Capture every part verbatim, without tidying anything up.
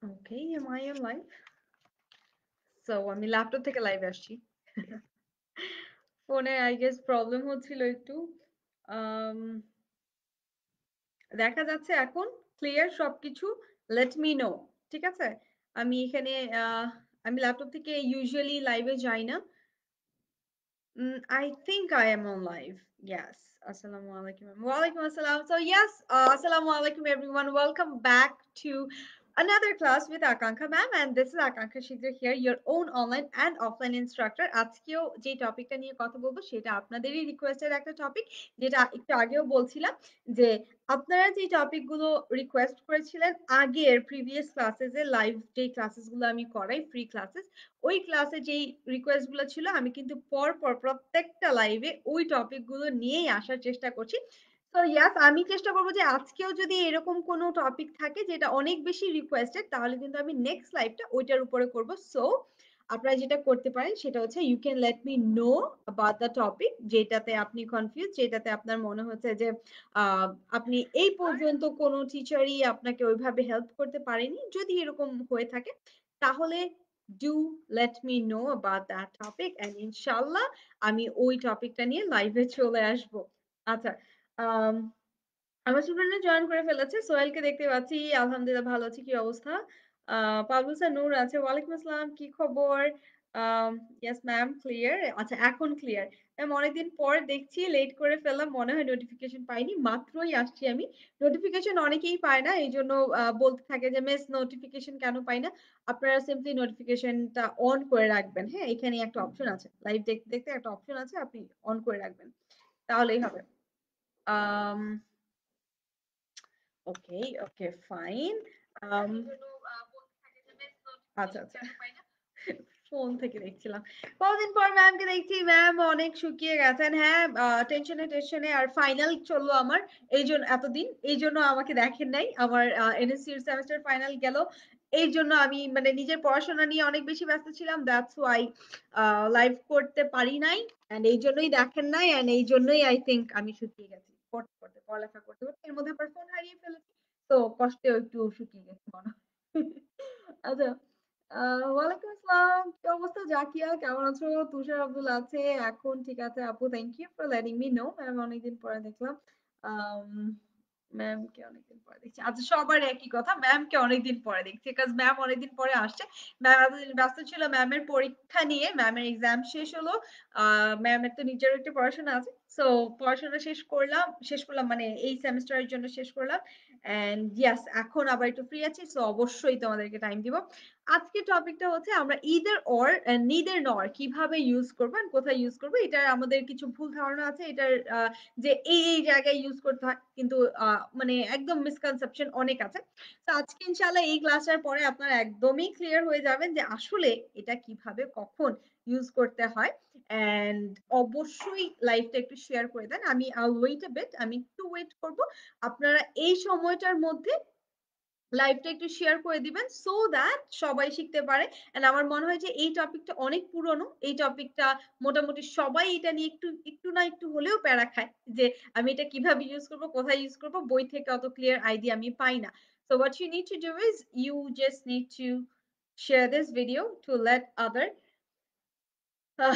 Okay, am I on live? So আমি laptop থেকে live আসছি। ফোনে আই গেস প্রবলেম হচ্ছিল একটু। আম, দেখা যাচ্ছে এখন ক্লিয়ার সবকিছু। Let me know. ঠিক আছে, আমি এখানে আহ, আমি ল্যাপটপ থেকে ইউজুয়ালি লাইভে যাই না। Mm, I think I am on live. Yes. Assalamu alaikum. Walaikum assalam. So yes, uh, assalamu alaikum everyone. Welcome back to another class with Akanksha ma'am, and this is Akanksha Shidra here, your own online and offline instructor. আজকেও যে টপিকটা নিয়ে কথা বলবো সেটা আপনাদেরই রিকোয়েস্টের একটা topic, যেটা একটু আগেও বলছিলাম যে আপনারা যে টপিকগুলো রিকোয়েস্ট করেছিলেন আগের প্রিভিয়াস ক্লাসেসে, লাইভ যে ক্লাসেসগুলো আমি করাই ফ্রি ক্লাসেস, ওই ক্লাসে যেই রিকোয়েস্ট গুলো ছিল আমি কিন্তু পর পর প্রত্যেকটা লাইভে ওই টপিক গুলো নিয়েই আসার চেষ্টা করছি। তো ইয়াস, আমি চেষ্টা করবো যে আজকেও যদি এরকম কোনো টপিক থাকে যেটা অনেক বেশি রিকোয়েস্টেড, তাহলে কিন্তু আমি নেক্সট লাইভটা ওইটার উপরে করব। সো আপনারা যেটা করতে পারেন সেটা হচ্ছে you can let me know about the topic, যেটাতে আপনি কনফিউজ, যেটাতে আপনার মনে হচ্ছে যে আহ, আপনি এই পর্যন্ত কোনো টিচারই আপনাকে ওইভাবে হেল্প করতে পারেনি। যদি এরকম হয়ে থাকে তাহলে do let me know about that topic and ইনশাল্লাহ আমি ওই টপিকটা নিয়ে লাইভে চলে আসব। আচ্ছা, আম, আমার স্টুডেন্টরা জয়েন করে ফেলেছে। সোহেলকে দেখতে পাচ্ছি, আলহামদুলিল্লাহ ভালো আছি। কি অবস্থা? আহ পাবলুসা নূর আছে, ওয়ালাইকুম আসসালাম, কি খবর? Yes ma'am, clear. আচ্ছা, এখন ক্লিয়ার। ম্যাম অনেকদিন পর দেখছি, লেট করে ফেললাম, মনে হয় নোটিফিকেশন পাইনি, মাত্রই আসছি আমি। নোটিফিকেশন অনেকেই পায় না, এই জন্য আহ, বলতে থাকে যে মিস নোটিফিকেশন কেন পাই না। আপনারা সিম্পলি নোটিফিকেশনটা অন করে রাখবেন। হ্যাঁ, এখানে একটা অপশন আছে, লাইভ দেখতে দেখতে একটা অপশন আছে, আপনি অন করে রাখবেন, তাহলেই হবে। আম ওকে, ওকে, ফাইন। আম আচ্ছা, আচ্ছা। ফোন থেকে দেখছিলাম। কতদিন পর ম্যামকে দেখছি, ম্যাম অনেক শুকিয়ে গেছেন। হ্যাঁ, টেনশনে টেনশনে আর ফাইনাল চললো আমার, এই জন্য এতদিন, এই জন্য আমাকে দেখেন নাই। আমার এনএসসি এর সেমিস্টার ফাইনাল গেল, এই জন্য আমি মানে নিজের পড়াশোনা নিয়ে অনেক বেশি ব্যস্ত ছিলাম। দ্যাটস ওয়াই লাইভ করতে পারি নাই, এন্ড এই জন্যই দেখেন নাই, এন্ড এই জন্যই আই থিংক আমি শুকিয়ে গেছি পড়তে পড়তে, পড়ালেখা করতে করতে। এর মধ্যে আবার ফোন হারিয়ে ফেলেছি, তো কষ্টেও একটু শুকিয়ে গেছি মনে হয়। আচ্ছা, আহ ওয়ালাইকুম আসসালাম, কি অবস্থা জাকিয়া, কেমন আছো? তুষার আব্দুল আছে এখন, ঠিক আছে আপু, thank you for letting me know. Ma'am অনেকদিন পরে দেখলাম। আম, ম্যাম কে অনেকদিন পরে দেখছি। আচ্ছা, সবার একই কথা, ম্যাম কে অনেকদিন পরে দেখছি, কাজ ম্যাম অনেকদিন পরে আসছে। ম্যাম এতদিন ব্যস্ত ছিল ম্যামের পরীক্ষা নিয়ে, ম্যামের এক্সাম শেষ হলো। আহ ম্যামের তো নিজের একটা পড়াশোনা আছে, সো পড়াশোনা শেষ করলাম, শেষ করলাম মানে এই সেমিস্টারের জন্য শেষ করলাম। এন্ড ইয়াস, এখন আবার একটু ফ্রি আছি, সো অবশ্যই তোমাদেরকে টাইম দিব। আজকের টপিকটা হচ্ছে আমরা ইদার অর নিদার নর কিভাবে ইউজ করবো and কোথায় ইউজ করবো। এটার আমাদের কিছু ভুল ধারণা আছে, এটার আহ, যে এই এই জায়গায় ইউজ করতে হয়, কিন্তু আহ, মানে একদম মিসকনসেপশন অনেক আছে। তো আজকে ইনশাআল্লাহ এই ক্লাসের পরে আপনারা একদমই ক্লিয়ার হয়ে যাবেন যে আসলে এটা কিভাবে কখন ইউজ করতে হয়। এন্ড অবশ্যই লাইভটা একটু শেয়ার করে দেন। আমি আই ওয়েট আ বিট, আমি একটু ওয়েট করব। আপনারা এই সময়টার মধ্যে লাইভটা একটু শেয়ার করে দিবেন, সো দ্যাট সবাই শিখতে পারে। এন্ড আমার মনে হয় যে এই টপিকটা অনেক পুরনো, এই টপিকটা মোটামুটি সবাই এটা নিয়ে একটু একটু না একটু হলেও প্যারা খায় যে আমি এটা কিভাবে ইউজ করব, কোথায় ইউজ করব, বই থেকে অত ক্লিয়ার আইডিয়া আমি পাই না। So what you need to do is you just need to share this video to let other uh,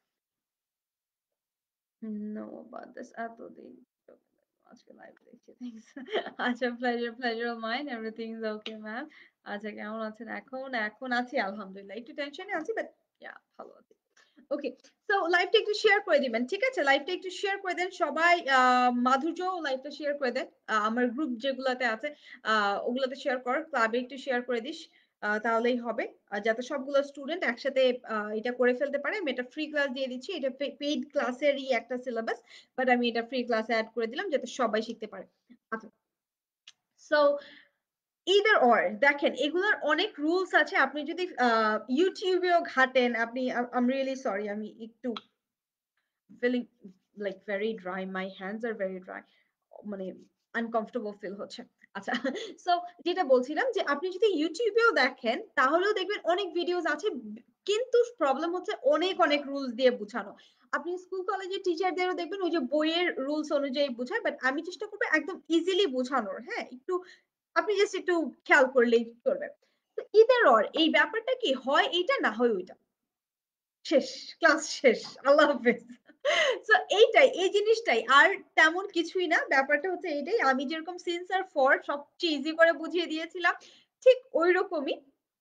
know about this এতদিন আজকে লাইভ দেখছি, থ্যাঙ্কস। আচ্ছা, pleasure pleasure of mine, everything is okay ma'am. আচ্ছা, কেমন আছেন এখন? এখন আছি আলহামদুলিল্লাহ, একটু টেনশনে আছি, বাট ইয়া ভালো আছি। ওকে, সো লাইভটা একটু শেয়ার করে দিবেন, ঠিক আছে? লাইভটা একটু শেয়ার করে দেন সবাই। আহ, মাধুর্য লাইভটা শেয়ার করে দেন। আহ, আমার গ্রুপ যেগুলাতে আছে আহ, ওগুলাতে শেয়ার কর, ক্লাবে একটু শেয়ার করে দিস, আহ, তাহলেই হবে। আর যাতে সবগুলো স্টুডেন্ট একসাথে আহ, এটা করে ফেলতে পারে। আমি এটা ফ্রি ক্লাস দিয়ে দিচ্ছি, এটা পেইড ক্লাসেরই একটা সিলেবাস, বাট আমি এটা ফ্রি ক্লাসে অ্যাড করে দিলাম যাতে সবাই শিখতে পারে। আচ্ছা, সো ইদার অর দেখেন, এগুলোর অনেক রুলস আছে। আপনি যদি ইউটিউবেও ঘাটেন, আপনি, আই এম রিয়েলি সরি, আমি একটু feeling like very dry, my hands are very dry, মানে আনকমফোর্টেবল ফিল হচ্ছে। আচ্ছা, সো যেটা বলছিলাম যে আপনি যদি ইউটিউবেও দেখেন তাহলেও দেখবেন অনেক ভিডিওস আছে, কিন্তু প্রবলেম হচ্ছে অনেক অনেক রুলস দিয়ে বুঝানো। আপনি স্কুল কলেজের টিচারদেরও দেখবেন ওই যে বইয়ের রুলস অনুযায়ী বুঝায়, বাট আমি চেষ্টা করবো একদম ইজিলি বোঝানোর। হ্যাঁ, একটু আপনি জাস্ট একটু খেয়াল করলেই চলবে। তো either or এই ব্যাপারটা কি হয় এইটা না হয় ওইটা। শেষ, ক্লাস শেষ। আল্লাহ হাফেজ। সো এইটাই, এই জিনিসটাই। আর তেমন কিছুই না। ব্যাপারটা হচ্ছে এইটাই। আমি যেরকম সিন্স আর ফর সবচেয়ে ইজি করে বুঝিয়ে দিয়েছিলাম, ঠিক ঐরকমই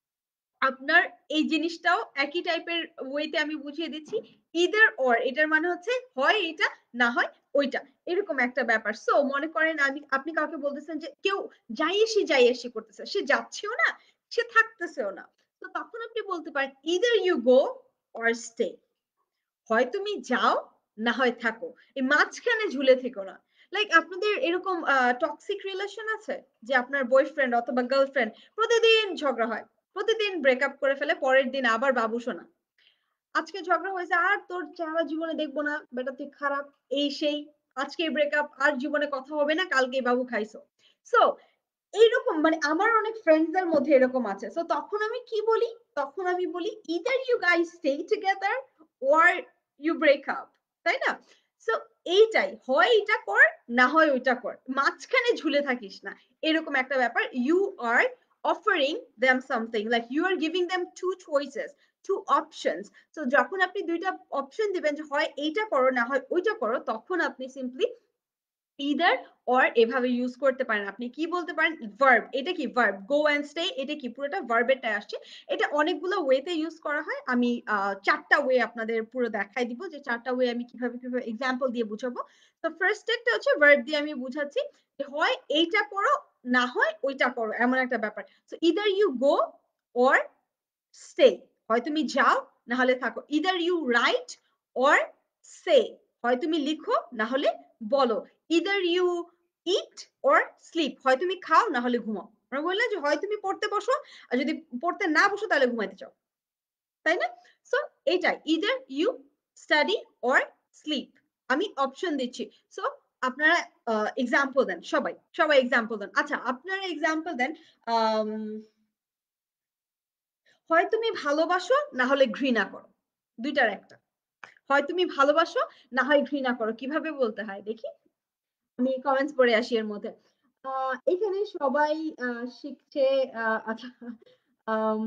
আপনার এই জিনিসটাও একই টাইপের ওয়েতে আমি বুঝিয়ে দিচ্ছি। either or এটার মানে হচ্ছে হয় এইটা, না হয় ওইটা। এরকম একটা ব্যাপার। সো মনে করেন আমি আপনি কাউকে বলতেছেন যে কেউ যাইয়েসি, যাইয়েসি করতেছে। সে যাচ্ছেও না, সে থাকতেছেও না। তো তখন আপনি বলতে পারেন either you go or stay. হয় তুমি যাও, না হয় থাকো। এই মাঝখানে ঝুলে থেকো না। লাইক আপনাদের এরকম আ টক্সিক রিলেশন আছে? যে আপনার বয়ফ্রেন্ড অথবা গার্লফ্রেন্ড প্রতিদিন ঝগড়া হয়। প্রতিদিন ব্রেকআপ করে ফেলে, পরের দিন আবার বাবুসোনা। আজকে ঝগড়া হয়েছে, "আর তোর চেহারা জীবনে দেখব না। বেটা তুই খারাপ।" এই সেই। আজকেই ব্রেকআপ, আর জীবনে কথা হবে না। কালকেই বাবু খাইছো। সো এইরকম মানে আমার অনেক ফ্রেন্ডসদের মধ্যে এরকম আছে। সো তখন আমি কি বলি? তখন আমি বলি, "either you guys stay together or you break up." তাই না? সো এইটাই। হয় এইটা কর, না হয় ওইটা কর। মাঝখানে ঝুলে থাকিস না। এরকম একটা ব্যাপার। You are offering them something. Like you are giving them two choices, two options. So যখন আপনি দুই টা অপশন দিবেন যে হয় এইটা করো, না হয় ওইটা করো, তখন আপনি সিম্পলি either or এভাবে ইউজ করতে পারেন। আপনি কি বলতে পারেন? ভার্ব। এটা কি ভার্ব। go and stay এটা কি পুরোটা ভার্বেরটাই আসছে। এটা অনেকগুলো ওয়েতে ইউজ করা হয়। আমি আ চার টা ওয়ে আপনাদের পুরো দেখায় দিব যে চার টা ওয়ে আমি কিভাবে, কিভাবে এক্সাম্পল দিয়ে বুঝাবো। তো ফার্স্ট একটা হচ্ছে ভার্ব দিয়ে আমি বুঝাচ্ছি যে হয় এইটা করো, না হয় ওইটা করো। এমন একটা ব্যাপার। So either you go or stay. হয় তুমি যাও, না হলে থাকো। either you write or say. হয় তুমি লিখো, না হলে বলো। either you eat or sleep. হয় তুমি খাও, না হলে ঘুমাও। আমরা বললাম যে হয় তুমি পড়তে বসো, আর যদি পড়তে না বসো তাহলে ঘুমাইতে চাও। তাই না? সো এইটাই either you study or sleep. আমি অপশন দিচ্ছি। সো আপনারা আ এক্সাম্পল দেন সবাই। সবাই এক্সাম্পল দেন। আচ্ছা আপনারা এক্সাম্পল দেন আম হয় তুমি ভালোবাসো, না হলে ঘৃণা করো। দুই টার একটা। হয় তুমি ভালোবাসো, না হয় ঘৃণা করো। কিভাবে বলতে হয় দেখি? আমি কমেন্টস পড়ে আসি এর মধ্যে। আ এখানে সবাই আ শিখছে আ আচ্ছা আম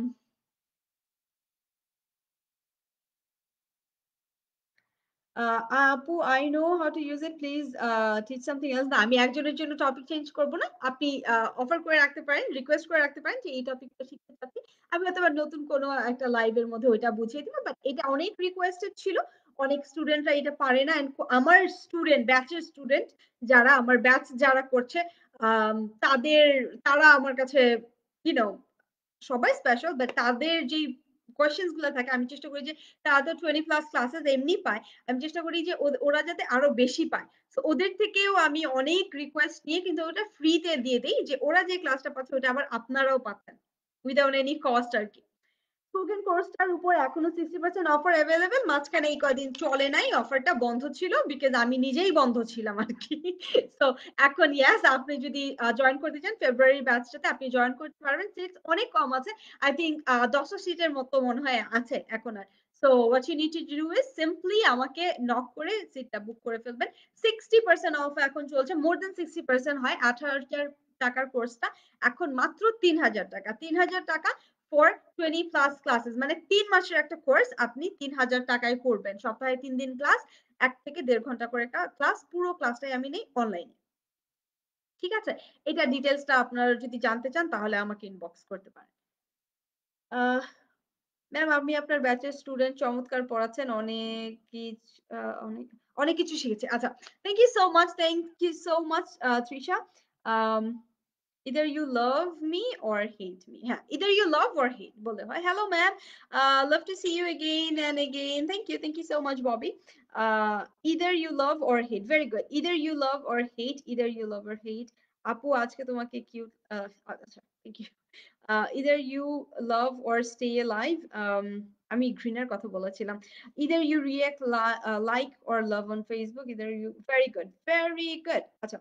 আ আপু I know how to use it. Please a teach something else. না আমি একজনের জন্য টপিক চেঞ্জ করব না। আপনি আ অফার করে রাখতে পারেন, রিকোয়েস্ট করে রাখতে পারেন যে এই টপিকটা শিখতে চাচ্ছি। আমি হয়তোবা নতুন কোনো একটা লাইভ এর মধ্যে ওইটা বুঝিয়ে দিব। বাট এটা অনেক রিকোয়েস্টেড ছিল। অনেক স্টুডেন্টরা এটা পারে না। অ্যান্ড আমার স্টুডেন্ট, ব্যাচের স্টুডেন্ট যারা আমার ব্যাচ যারা করছে আম তাদের তারা আমার কাছে you know সবাই স্পেশাল বাট তাদের যেই কোয়েশ্চেনস গুলা থাকে আমি চেষ্টা করি যে তারা তো বিশ প্লাস ক্লাসেস এমনি পায়। আমি চেষ্টা করি যে ওদ ওরা যাতে আরো বেশি পায়। সো ওদের থেকেও আমি অনেক রিকোয়েস্ট নিয়ে কিন্তু ওটা ফ্রিতে দিয়ে দেই যে ওরা যে ক্লাসটা পাচ্ছে ওটা আবার আপনারাও পাচ্ছেন। উইথআউট এনি কস্ট আরকি। স্পোকেন কোর্সটার উপর এখনো সিক্সটি পার্সেন্ট অফার এভেইলেবল। মাঝখানে এই কয়দিন চলে নাই। অফারটা বন্ধ ছিল বিকজ আমি নিজেই বন্ধ ছিলাম আরকি। সো এখন ইয়েস আপনি যদি আ জয়েন করতে চান ফেব্রুয়ারির ব্যাচটাতে আপনি জয়েন করতে পারবেন। সিটস অনেক কম আছে। আই থিংক আ দশ টা সিটের মতো মনে হয় আছে এখন আর। So what you need to do is simply আমাকে নক করে সিটটা বুক করে ফেলবেন। সিক্সটি পার্সেন্ট অফ এখন চলছে। মোর দ্যান সিক্সটি পার্সেন্ট হয় আঠারো হাজার টাকার কোর্সটা এখন মাত্র তিন হাজার টাকা। তিন হাজার টাকা ফর বিশ প্লাস ক্লাসেস মানে তিন মাসের একটা কোর্স আপনি তিন হাজার টাকায় করবেন। সপ্তাহে তিন দিন ক্লাস, এক থেকে দেড় ঘন্টা করে কা ক্লাস। পুরো ক্লাসটাই আমি নেই অনলাইনে। ঠিক আছে? এটার ডিটেইলসটা আপনারা যদি জানতে চান তাহলে আমাকে ইনবক্স করতে পারেন। আহ ম্যাম আমি আপনার ব্যাচের স্টুডেন্ট চমৎকার পড়াচ্ছেন। অনেক কিছ আ অনেক, অনেক কিছু শিখেছি। আচ্ছা, thank you so much, thank you so much uh তৃষা। Um either you love me or hate me. হ্যাঁ, either you love or hate বললে হয়। Hello ma'am, uh, love to see you again and again. Thank you, thank you so much, Bobby. Uh, either you love or hate. Very good. Either you love or hate. Either you love or hate. আপু আজকে তোমাকে cute আহ আচ্ছা, thank you. Uh, either you love or stay alive. Um, আমি ঘৃণার কথা বলেছিলাম। Either you react li uh, like or love on Facebook. Either you very good, very good. আচ্ছা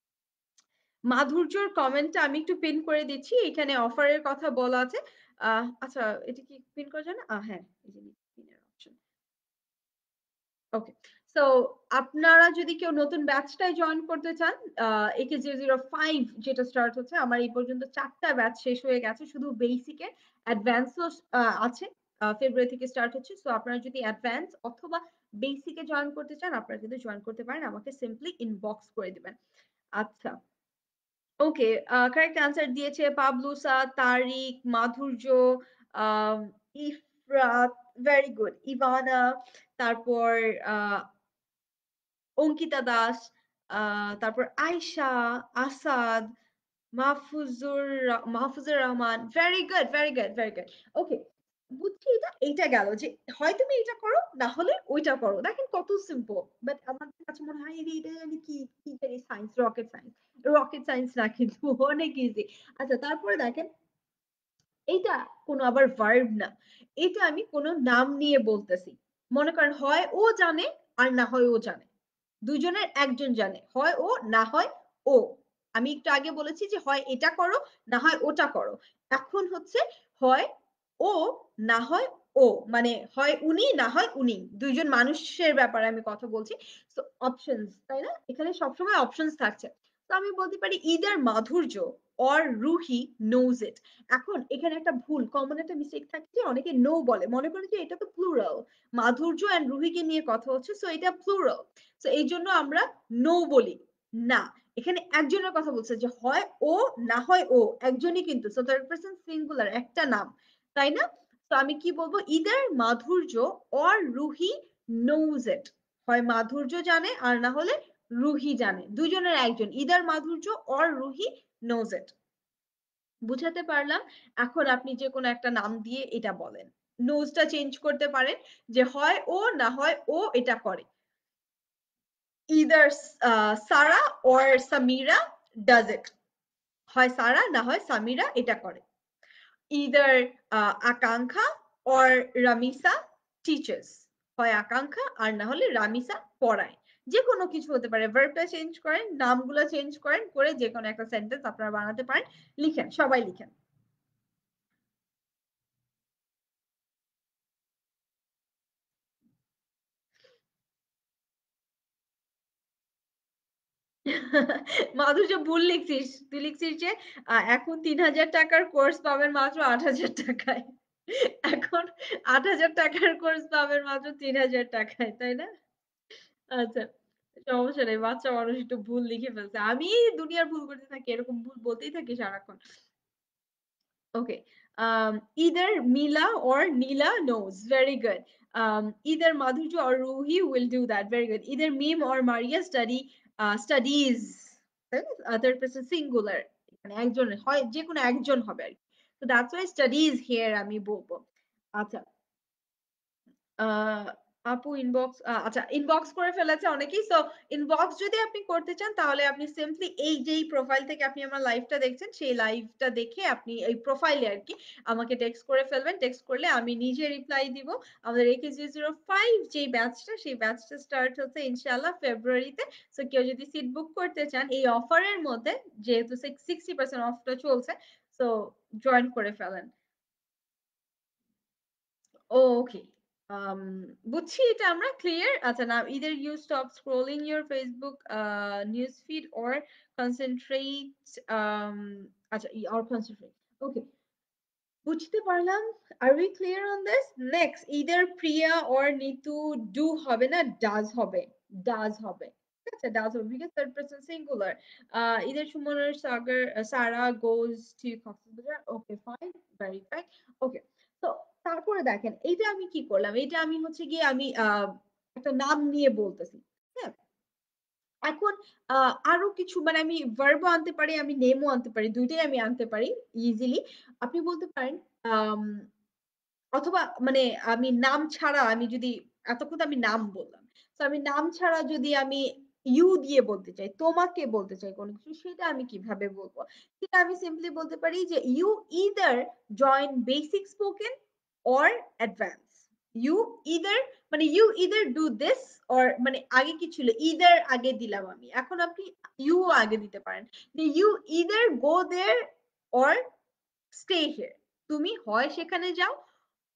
মাধুর্যর কমেন্টটা আমি একটু পিন করে দিচ্ছি। এখানে অফারের কথা বলা আছে। আ আচ্ছা এটা কি পিন করা যায় না? আ হ্যাঁ, এই যে পিনের অপশন। ওকে। সো আপনারা যদি কেউ নতুন ব্যাচটায় জয়েন করতে চান, একে জিরো জিরো ফাইভ যেটা স্টার্ট হচ্ছে, আমার এই পর্যন্ত চারটা ব্যাচ শেষ হয়ে গেছে, শুধু বেসিকে। অ্যাডভান্সও আছে, ফেব্রুয়ারি থেকে স্টার্ট হচ্ছে। সো আপনারা যদি অ্যাডভান্স অথবা বেসিকে জয়েন করতে চান, আপনারা কিন্তু জয়েন করতে পারেন, আমাকে সিম্পলি ইনবক্স করে দিবেন। আচ্ছা, ওকে, কারেক্ট অ্যান্সার দিয়েছে পাবলুসা, Tariq, Madhurya, ah, Ifrat, very good, Ivana, তারপর আহ অঙ্কিতা দাস, আহ তারপর আয়শা, আসাদ, মাহফুজুর র- Mahfuzur Rahman, very good, very good, very good. Okay, বুঝছি। এটা এইটা গেল যে হয় তুমি এটা করো, না হলে ওইটা করো। দেখেন কত সিম্পল। বাট আমার কাছে মনে হয় এই এটা জানি কি কি জানি science, rocket science. Rocket science না কিন্তু, অনেক ইজি। আচ্ছা, তারপরে দেখেন, এটা কোনো আবার ভার্ব না, এটা আমি কোনো নাম নিয়ে বলতেছি। মনে করেন হয় ও জানে, আর না হয় ও জানে, দুজনের একজন জানে, হয় ও না হয় ও। আমি একটু আগে বলেছি যে হয় এটা করো, না হয় ওটা করো। এখন হচ্ছে হয় ও, না হয় ও, মানে হয় উনি, না হয় উনি, দুইজন মানুষের ব্যাপারে আমি কথা বলছি। তো অপশনস, তাই না, এখানে সবসময় অপশনস থাকছে। তো আমি বলতে পারি ইদার মাধুর্য অর রুহি নোজ ইট। এখন এখানে একটা ভুল কমন একটা মিস্টেক থাকে যে অনেকে নো বলে, মনে করে যে এটা তো প্লুরাল, মাধুর্য এন্ড রুহিকে নিয়ে কথা হচ্ছে, সো এটা প্লুরাল। তো এই জন্য আমরা নো বলি না। এখানে একজনের কথা বলছে যে হয় ও, না হয় ও, একজনই কিন্তু, সো থার্ড পারসন সিঙ্গুলার, একটা নাম, তাই না? তো আমি কি বলবো, ইদার মাধুর্য অর রুহি নোজ ইট। হয় মাধুর্য জানে, আর না হলে রুহি জানে, দুজনের একজন, ইদার মাধুর্য অর রুহি নোজ ইট। বুঝাতে পারলাম? এখন আপনি যে কোনো একটা নাম দিয়ে এটা বলেন, নোজটা চেঞ্জ করতে পারেন, যে হয় ও, না হয় ও এটা করে। either uh, Sarah or Samira does it. হয় সারা, না হয় সামিরা এটা করে। either uh, আকাঙ্ক্ষা or রামিসা teaches. হয় আকাঙ্ক্ষা, আর না হলে রামিসা পড়ায়। যে কোনো কিছু হতে পারে, ভার্বটা চেঞ্জ করেন, নামগুলো চেঞ্জ করেন, করে যে কোনো একটা সেন্টেন্স আপনারা বানাতে পারেন। লিখেন, সবাই লিখেন। মাধুর্য, ভুল লিখছিস। তুই লিখছিস যে আহ, এখন তিন হাজার টাকার কোর্স পাবেন মাত্র আট হাজার টাকায়। এখন আট হাজার টাকার কোর্স পাবেন মাত্র তিন হাজার টাকায়, তাই না? আচ্ছা, সমস্যা নেই, বাচ্চা মানুষ একটু ভুল লিখে ফেলছে। আমি দুনিয়ার ভুল করতে থাকি, এরকম ভুল বলতেই থাকি সারাক্ষণ। Okay. Um, either Mila or Neela knows. Very good. Um, either Madhuja or Ruhi will do that. Very good. Either Mim or Maria study uh, studies. Other person singular. মানে একজনের হয়, যে কোনো একজন হবে আর কি। So that's why studies here আমি বলবো। আচ্ছা, আহ আপু ইনবক্স, আচ্ছা ইনবক্স করে ফেলেছে অনেকেই। সো ইনবক্স যদি আপনি করতে চান, তাহলে আপনি সিম্পলি এই যেই প্রোফাইল থেকে আপনি আমার লাইভটা দেখছেন, সেই লাইভটা দেখে আপনি এই প্রোফাইলে আর কি আমাকে টেক্সট করে ফেলবেন। টেক্সট করলে আমি নিজে রিপ্লাই দিব। আমাদের একে জিরো জিরো ফাইভ যেই ব্যাচটা, সেই ব্যাচটা স্টার্ট হচ্ছে ইনশাআল্লাহ ফেব্রুয়ারিতে। সো কেউ যদি সিট বুক করতে চান এই অফারের মধ্যে, যেহেতু সিক্সটি পার্সেন্ট অফটা চলছে, সো জয়েন করে ফেলেন। ওকে, um বুঝছি, এটা আমরা ক্লিয়ার। আচ্ছা, now either you stop scrolling your Facebook uh, news feed or concentrate um আচ্ছা or concentrate. Okay, বুঝতে পারলাম। Are we clear on this? Next, either Priya or Nitu do হবে না, does হবে, does হবে। ঠিক আছে, does হবে because third person singular. Uh, either Suman or Sagar, uh, Sarah goes to Cox's Bazar. Okay, fine, very fine. Okay, so তারপরে দেখেন, এইটা আমি কি করলাম, এইটা আমি হচ্ছে গিয়ে আমি আহ একটা নাম নিয়ে বলতেছি। হ্যাঁ, এখন আহ, আরো কিছু, মানে আমি ভার্বও আনতে পারি, আমি নেমও আনতে পারি, দুইটাই আমি আনতে পারি ইজিলি। আপনি বলতে পারেন আম, অথবা মানে আমি নাম ছাড়া, আমি যদি এতক্ষণ তো আমি নাম বললাম, তো আমি নাম ছাড়া যদি আমি ইউ দিয়ে বলতে চাই, তোমাকে বলতে চাই কোনো কিছু, সেটা আমি কিভাবে বলবো? সেটা আমি সিম্পলি বলতে পারি যে you either join basic spoken or advance. You either, মানে you either do this, or মানে আগে কি ছিল, ইদার আগে দিলাম আমি, এখন আপনি ইউ আগে দিতে পারেন। You either go there or stay here. তুমি হয় সেখানে যাও,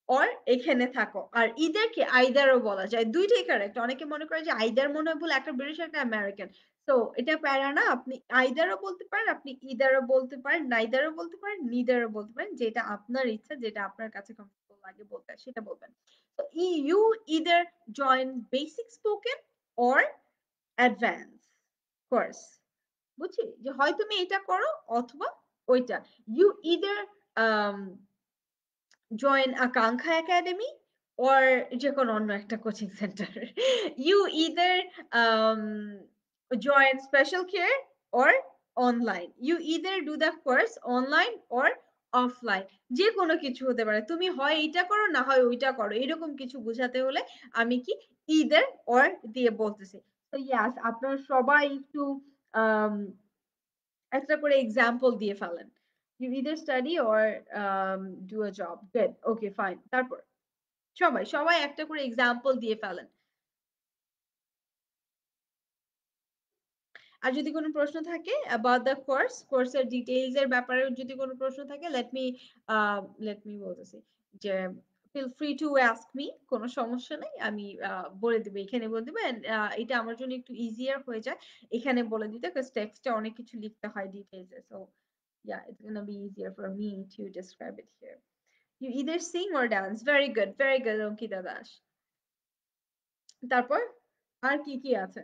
or এখানে থাকো। আর either কে either ও বলা যায়। দুই টাই কারেক্ট। অনেকে মনে করে যে either মনে হয় ভুল, একটা ব্রিটিশ একটা আমেরিকান। সো এটা প্যারা না। আপনি either ও বলতে পারেন, আপনি either ও বলতে পারেন, neither ও বলতে পারেন, neither ও বলতে পারেন। যেটা আপনার ইচ্ছা, যেটা আপনার কাছে কমফোর্টেবল লাগে বলতে সেটা বলবেন। So you either join basic spoken or advanced course. বুঝছি? যে হয় তুমি এটা করো অথবা ওইটা। You either um join Akanksha Academy or যেকোনো অন্য একটা coaching centre. You either um, join special care or online. You either do the course online or offline. যে কোনো কিছু হতে পারে। তুমি হয় এইটা করো না হয় ওইটা করো। এরকম কিছু বোঝাতে হলে আমি কি either or দিয়ে বলতেছি। তো yes, আপনারা সবাই একটু um, একটা করে এক্সাম্পল দিয়ে ফেলেন। You either study or um, do a job. Good. Okay, fine. তারপর সবাই সবাই একটা করে এক্সাম্পল দিয়ে ফেলেন। আর যদি কোনো প্রশ্ন থাকে about the course, কোর্সের ডিটেইলস এর ব্যাপারে যদি কোনো প্রশ্ন থাকে let me uh, let me বলতেছি যে feel free to ask me, কোনো সমস্যা নাই। আমি আহ, বলে দিব, এখানে বলে দিব and আহ, এটা আমার জন্য একটু ইজিয়ার হয়ে যায় এখানে বলে দিতে, because টেক্সটে অনেক কিছু লিখতে হয় ডিটেইলসে। So yeah, it's gonna be easier for me to describe it here. You either sing or dance. Very good, very good, Ankita Das. তারপর আর কি কি আছে?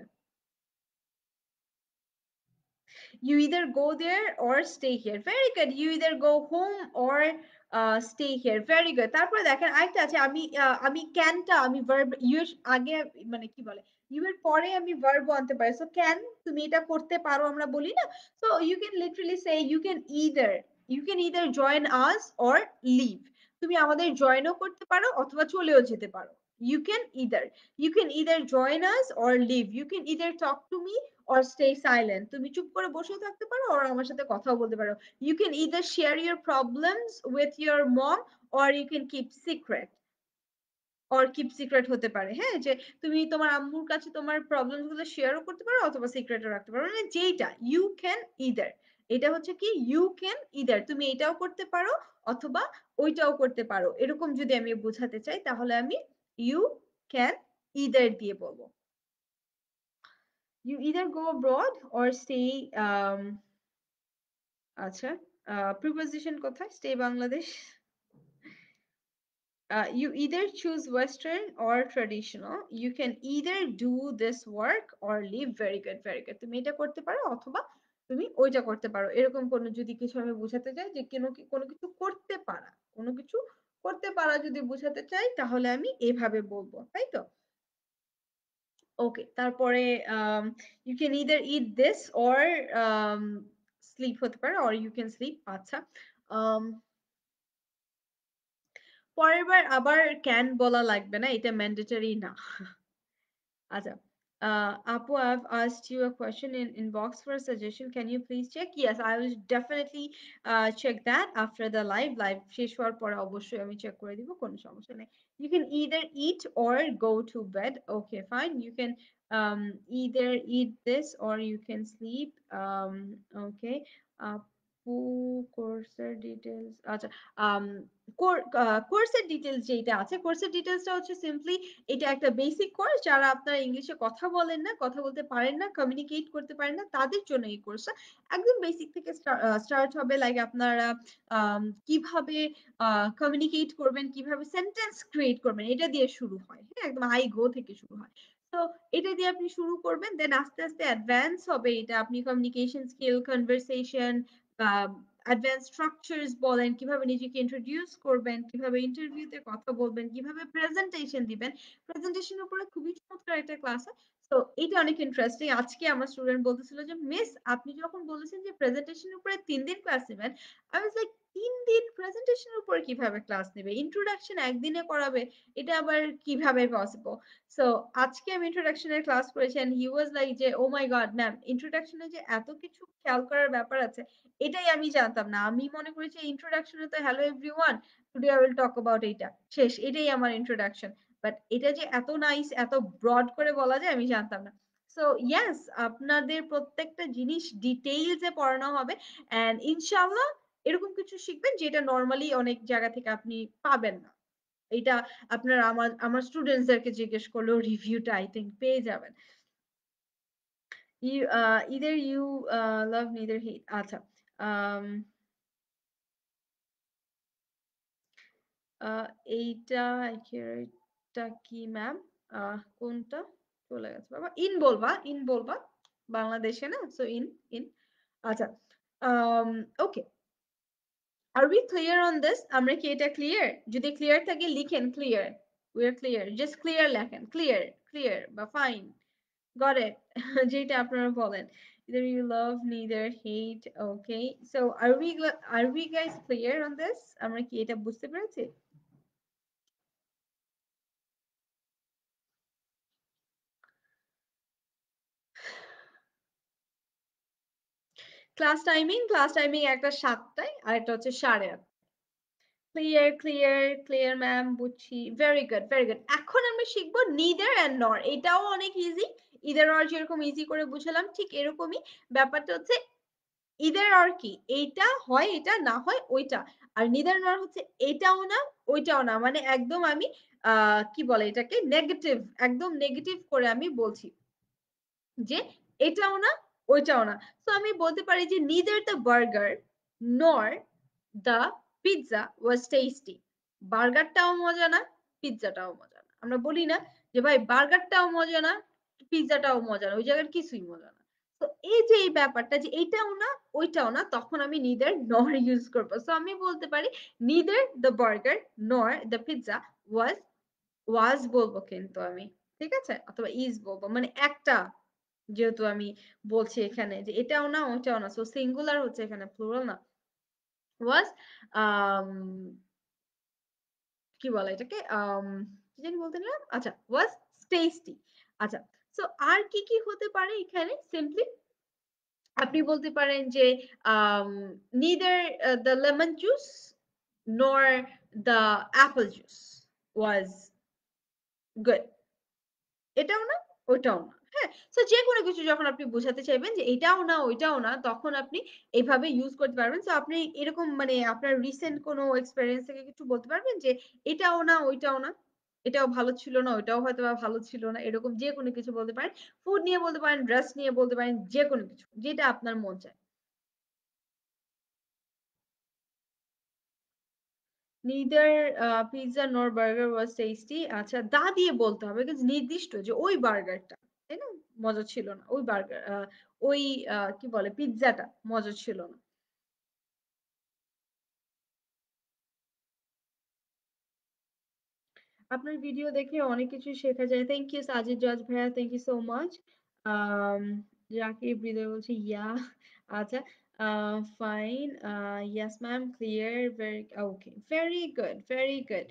You either go there or stay here. Very good. You either go home or uh, stay here. Very good. তারপরে দেখেন আরেকটা আছে, আমি আহ, আমি ক্যানটা আমি ভার্ব ইউ আগে মানে কি বলে ইউ এর পরে আমি ভার্ব আনতে পারি। সো ক্যান, তুমি এটা করতে পারো আমরা বলি না। So you can literally say you can either you can either join us or leave. তুমি আমাদের জয়েনও করতে পারো অথবা চলেও যেতে পারো। You can either. You can either join us or leave. You can either talk to me or stay silent. তুমি চুপ করে বসেও থাকতে পারো আর আমার সাথে কথাও বলতে পারো। You can either share your problems with your mom or you can keep secret. or keep secret হতে পারে, হ্যাঁ, যে তুমি তোমার আম্মুর কাছে তোমার প্রবলেমস গুলো শেয়ারও করতে পারো অথবা সিক্রেটও রাখতে পারো, মানে যেইটা you can either। এটা হচ্ছে কি you can either, তুমি এটাও করতে পারো অথবা ওইটাও করতে পারো। এরকম যদি আমি বোঝাতে চাই তাহলে আমি you can either দিয়ে বলবো। You either go abroad or stay um আচ্ছা, প্রিপোজিশন কোথায়? Stay Bangladesh. Uh, you either choose Western or traditional. You can either do this work or leave. Very good, very good. তুমি এটা করতে পারো অথবা তুমি ওইটা করতে পারো। এরকম কোনো যদি কিছু আমি বোঝাতে চাই যে কোনো কোনো কিছু করতে পারা, কোনো কিছু করতে পারা যদি বোঝাতে চাই তাহলে আমি এভাবে বলবো, তাই তো? ওকে, তারপরে um, you can either eat this or um, sleep হতে পারে or you can sleep। আচ্ছা, um, পরের বার আবার ক্যান বলা লাগবে না, এটা ম্যান্ডেটরি না। আচ্ছা, uh, Apu, I've asked you a question in inbox for a suggestion. Can you please check? Yes, I will definitely uh, check that after the live. Live শেষ হওয়ার পরে অবশ্যই আমি চেক করে দিব, কোনো সমস্যা নেই। You can either eat or go to bed. Okay, fine. You can um, either eat this or you can sleep. Um, okay. Apu, course details. আচ্ছা, um, কোর্সের ডিটেলস যেটা আছে, কোর্সের ডিটেলসটা হচ্ছে সিম্পলি এটা একটা বেসিক কোর্স। যারা আপনারা ইংলিশে কথা বলেন না, কথা বলতে পারেন না, কমিউনিকেট করতে পারেন না, তাদের জন্য এই কোর্সটা একদম বেসিক থেকে স্টার্ট হবে। লাইক আপনারা আম, কিভাবে কমিউনিকেট করবেন, কিভাবে সেন্টেন্স ক্রিয়েট করবেন, এটা দিয়ে শুরু হয়। হ্যাঁ, একদম আই গো থেকে শুরু হয়। তো এটা দিয়ে আপনি শুরু করবেন, দেন আস্তে আস্তে অ্যাডভান্স হবে এটা। আপনি কমিউনিকেশন স্কিল, কনভারসেশন বা অ্যাডভান্স স্ট্রাকচারস বলেন, কিভাবে নিজেকে ইন্ট্রোডিউস করবেন, কিভাবে ইন্টারভিউতে কথা বলবেন, কিভাবে প্রেজেন্টেশন দিবেন। প্রেজেন্টেশনের উপরে খুবই চমৎকার একটা ক্লাস হয়। তো এটা অনেক ইন্টারেস্টিং। আজকে আমার স্টুডেন্ট বলতেছিল যে মিস, আপনি যখন বলেছেন যে প্রেজেন্টেশনের উপরে তিন দিন ক্লাস নেবেন, আই ওয়াজ লাইক তিন দিন প্রেজেন্টেশনের উপরে কিভাবে ক্লাস নেবে? ইন্ট্রোডাকশন একদিনে করাবে, এটা আবার কিভাবে পসিবল? সো আজকে আমি ইন্ট্রোডাকশনের ক্লাস করেছি এন্ড হি ওয়াজ লাইক যে ও মাই গড ম্যাম, ইন্ট্রোডাকশনে যে এত কিছু খেয়াল করার ব্যাপার আছে, এটাই আমি জানতাম না। আমি মনে করেছি ইন্ট্রোডাকশনে তো hello everyone, today I will talk about এইটা, শেষ, এটাই আমার ইন্ট্রোডাকশন। বাট এটা যে এত নাইস, এত ব্রড করে বলা যায় আমি জানতাম না। সো ইয়েস, আপনাদের প্রত্যেকটা জিনিস ডিটেইলসে পড়ানো হবে এন্ড ইনশাআল্লাহ এরকম কিছু শিখবেন যেটা নরমালি অনেক জায়গা থেকে আপনি পাবেন না। এটা আপনারা আমার আমার স্টুডেন্টসদেরকে জিজ্ঞেস করলেও রিভিউটা আই থিংক পেয়ে যাবেন। You uh, either you uh, love neither hate আচ্ছা um, uh, এইটা এটা কি ম্যাম কোনটা চলে গেছে বাবা ইন বলবা ইন বলবা বাংলাদেশে না সো ইন ইন আচ্ছা um, okay Are we clear on this? আমরা কি এটা clear? যদি clear থাকে লিখেন clear. We are clear. Just clear লেখেন. Clear, clear বা fine. Got it. যেটা আপনারা বলেন. Either you love, neither hate. Okay. So are we are we guys clear on this? আমরা কি এটা বুঝতে পেরেছি? ক্লাস টাইমিং ক্লাস টাইমিং একটা সাতটায় আর একটা হচ্ছে সাড়ে আট ক্লিয়ার ক্লিয়ার ক্লিয়ার ম্যাম বুঝছি ভেরি গুড ভেরি গুড এখন আমরা শিখবো নিদার অ্যান্ড নর এটাও অনেক ইজি ইদার অর যেরকম ইজি করে বুঝালাম ঠিক এরকমই ব্যাপারটা হচ্ছে ইদার অর কি এইটা হয় এটা না হয় ওইটা আর নিদার নর হচ্ছে এটাও না ওইটাও না মানে একদম আমি আহ কি বলে এটাকে নেগেটিভ একদম নেগেটিভ করে আমি বলছি যে এটাও না ওইটাও না তো আমি বলতে পারি যে neither the burger nor the pizza was tasty বার্গারটাও মজা না পিৎজাটাও মজা না আমরা বলি না যে ভাই বার্গারটাও মজা না পিৎজাটাও মজা না ওই জায়গার কিছুই মজা না তো এই যে এই ব্যাপারটা যে এটাও না ওইটাও না তখন আমি নিদার নর ইউজ করবো তো আমি বলতে পারি neither the burger nor the pizza was was বলবো কিন্তু আমি ঠিক আছে অথবা ইজ বলবো মানে একটা যেহেতু আমি বলছি এখানে যে এটাও না ওটাও না সো সিঙ্গুলার হচ্ছে এখানে প্লুরাল না ওয়াজ আম কি বলে এটাকে আম কি জানি বলতে নিলাম আচ্ছা ওয়াজ টেস্টি আচ্ছা সো আর কি কি হতে পারে এখানে সিম্পলি আপনি বলতে পারেন যে um, neither uh, the lemon juice nor the apple juice was good এটাও না ওইটাও না হ্যাঁ তো যে কোনো কিছু যখন আপনি বোঝাতে চাইবেন যে এটাও না ওইটাও না তখন আপনি এইভাবে ইউজ করতে পারবেন তো আপনি এরকম মানে আপনার রিসেন্ট কোনো এক্সপেরিয়েন্স থেকে কিছু বলতে পারবেন যে এটাও না ওইটাও না এটাও ভালো ছিল না ওইটাও হয়তো বা ভালো ছিল না এরকম যে কোনো কিছু বলতে পারেন ফুড নিয়ে বলতে পারেন ড্রেস নিয়ে বলতে পারেন যে কোনো কিছু যেটা আপনার মন চায় neither uh, pizza nor burger was tasty আচ্ছা দা দিয়ে বলতে হবে কিন্তু নির্দিষ্ট যে ওই বার্গারটা তাই না মজা ছিল না ওই বার্গার ওই আহ, কি বলে পিৎজাটা মজা ছিল না আপনার ভিডিও দেখে অনেক কিছু শেখা যায় থ্যাংক ইউ সাজিদ জজ ভাইয়া thank you so much Rakib Hridoy বলছে ইয়া আচ্ছা fine yes ma'am clear very okay very good very good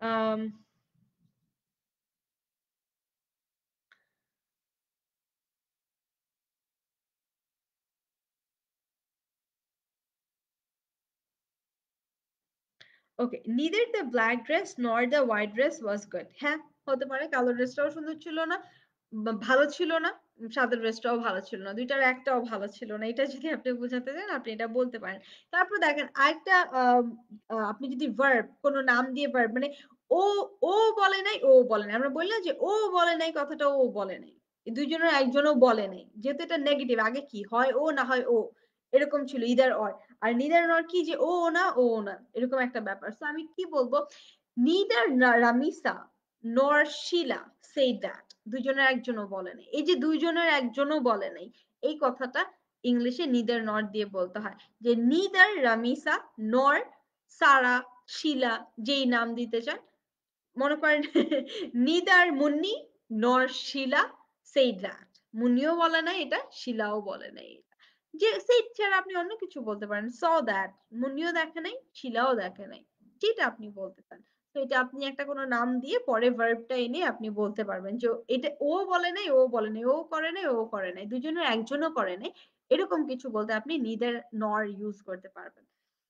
okay neither the black dress nor the white dress was good হ্যাঁ হতে পারে কালো ড্রেসটাও সুন্দর ছিল না বা ভালো ছিল না সাদা ড্রেসটাও ভালো ছিল না দুইটার একটাও ভালো ছিল না এটা যদি আপনি বোঝাতে চান আপনি এটা বলতে পারেন তারপর দেখেন আরেকটা আহ, আহ, আপনি যদি ভার্ব কোনো নাম দিয়ে ভার্ব মানে ও ও বলে নাই ও বলে নাই আমরা বললাম যে ও বলে নাই কথাটা ও বলে নাই এই দুইজনের একজনও বলে নাই যেহেতু এটা নেগেটিভ আগে কি হয় ও না হয় ও এরকম ছিল ইদার অর আর নিদার নর কি যে ও না ও না এরকম একটা ব্যাপার তো আমি কি বলবো নিদার রামিসা নর শিলা সেই দ্যাট দুইজনের একজনও বলে নাই এই যে দুইজনের একজনও বলে নাই এই কথাটা ইংলিশে নিদার নর দিয়ে বলতে হয় যে নিদার রামিসা নর সারা শিলা যেই নাম দিতে চান মনে করেন নিদার মুন্নি নর শিলা সেই দ্যাট মুন্নিও বলে নাই এটা শিলাও বলে নাই যে সেই ছাড়া আপনি অন্য কিছু বলতে পারেন স দ্যাট মুন্নিও দেখে নাই শিলাও দেখে নাই যেটা আপনি বলতে চান তো এটা আপনি একটা কোনো নাম দিয়ে পরে ভার্বটা এনে আপনি বলতে পারবেন যে এটা ও বলে নাই ও বলে নাই ও করে নাই ও করে নাই দুজনের একজনও করে নাই এরকম কিছু বলতে আপনি নিদার নর ইউজ করতে পারবেন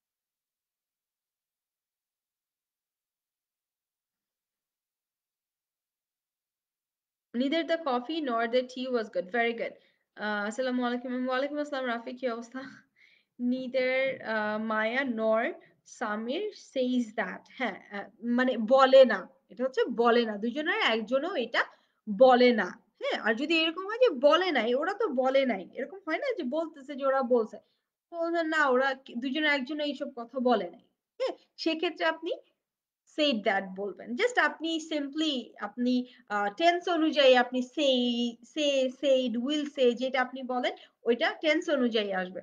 neither the coffee nor the tea was good very good আহ আসসালামু আলাইকুম ওয়ালাইকুম আসসালাম রাফি কি অবস্থা neither uh, Maya nor Samir says that হ্যাঁ আহ, মানে বলে না, এটা হচ্ছে বলে না, দুজনের একজনও এটা বলে না। হ্যাঁ, আর যদি এরকম হয় যে বলে নাই, ওরা তো বলে নাই, এরকম হয় না যে বলতেছে যে ওরা বলছে, বলছে না ওরা কি- দুজনের একজনও এইসব কথা বলে নাই। হ্যাঁ, সেক্ষেত্রে আপনি said that বলবেন। জাস্ট আপনি সিম্পলি আপনি টেন্স অনুযায়ী আপনি সেই সে said will say যেটা আপনি বলেন ওইটা টেন্স অনুযায়ী আসবে।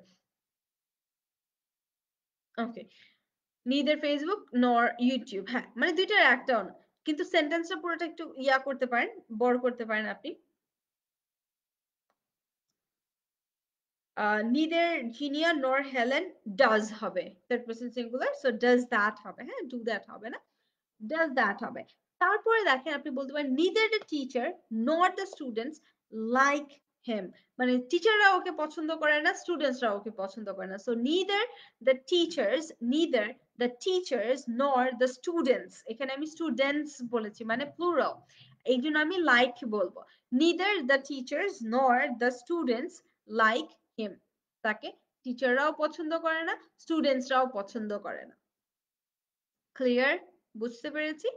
Okay, neither Facebook nor YouTube, হ্যাঁ মানে দুইটার একটাও না, কিন্তু সেন্টেন্সটা পুরোটা একটু ইয়া করতে পারেন, বড় করতে পারেন আপনি। Ah neither Zinia nor Helen does হবে, third person singular, so does that হবে, হ্যাঁ do that হবে না, does that হবে। তারপরে দেখেন আপনি বলতে পারেন neither the teacher nor the students like him, মানে টিচাররা ওকে পছন্দ করে না, স্টুডেন্টসরা ওকে পছন্দ করে না। So neither the teachers, neither the teachers nor the students, এখানে আমি স্টুডেন্টস বলেছি মানে প্লুরাল, এই জন্য আমি লাইক বলবো। neither the teachers nor the students like him, তাকে টিচাররাও পছন্দ করে না, স্টুডেন্টসরাও পছন্দ করে না। ক্লিয়ার? বুঝতে পেরেছি?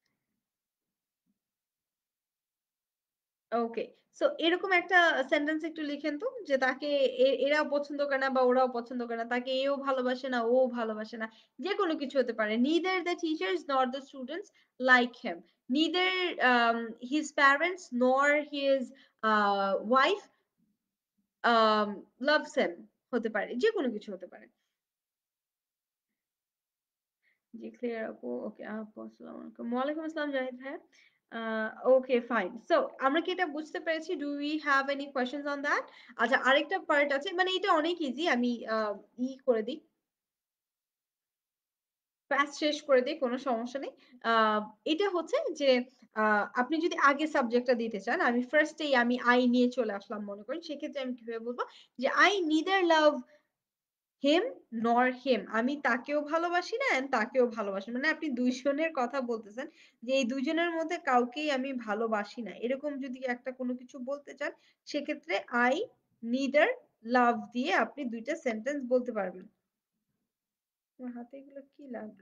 ওকে, সো এরকম একটা সেন্টেন্স একটু লিখেন তো, যে তাকে এ- এরাও পছন্দ করে না বা ওরাও পছন্দ করে না, তাকে এও ভালোবাসে না ও ভালোবাসে না, যে কোনো কিছু হতে পারে। neither the teachers nor the students like him, neither um, his parents nor his uh, wife um, loves him, হতে পারে, যে কোনো কিছু হতে পারে। জি ক্লিয়ার আপু, ওকে আপু আসসালামু আলাইকুম। ওয়ালাইকুম আসসালাম জাহিদ ভাই। ওকে ফাইন, সো আমরা কি এটা বুঝতে পেরেছি? Do we have any questions on that? আচ্ছা, আরেকটা পার্ট আছে, মানে এটা অনেক ইজি, আমি আহ, ই করে দিই, ফাস্ট শেষ করে দিই, কোনো সমস্যা নেই। আহ, এটা হচ্ছে যে আহ, আপনি যদি আগে সাবজেক্টটা দিতে চান, আমি ফার্স্টেই আমি আই নিয়ে চলে আসলাম মনে করেন, সেক্ষেত্রে আমি কিভাবে বলবো যে আই নিদার লাভ হিম নর হিম, আমি তাকেও ভালোবাসি না and তাকেও ভালোবাসি না। মানে আপনি দুইজনের কথা বলতেছেন যে এই দুইজনের মধ্যে কাউকেই আমি ভালোবাসি না, এরকম যদি একটা কোনো কিছু বলতে চান, সেক্ষেত্রে আই নিদার লাভ দিয়ে আপনি দুইটা সেন্টেন্স বলতে পারবেন। আমার হাতে এগুলো কি লাগলো?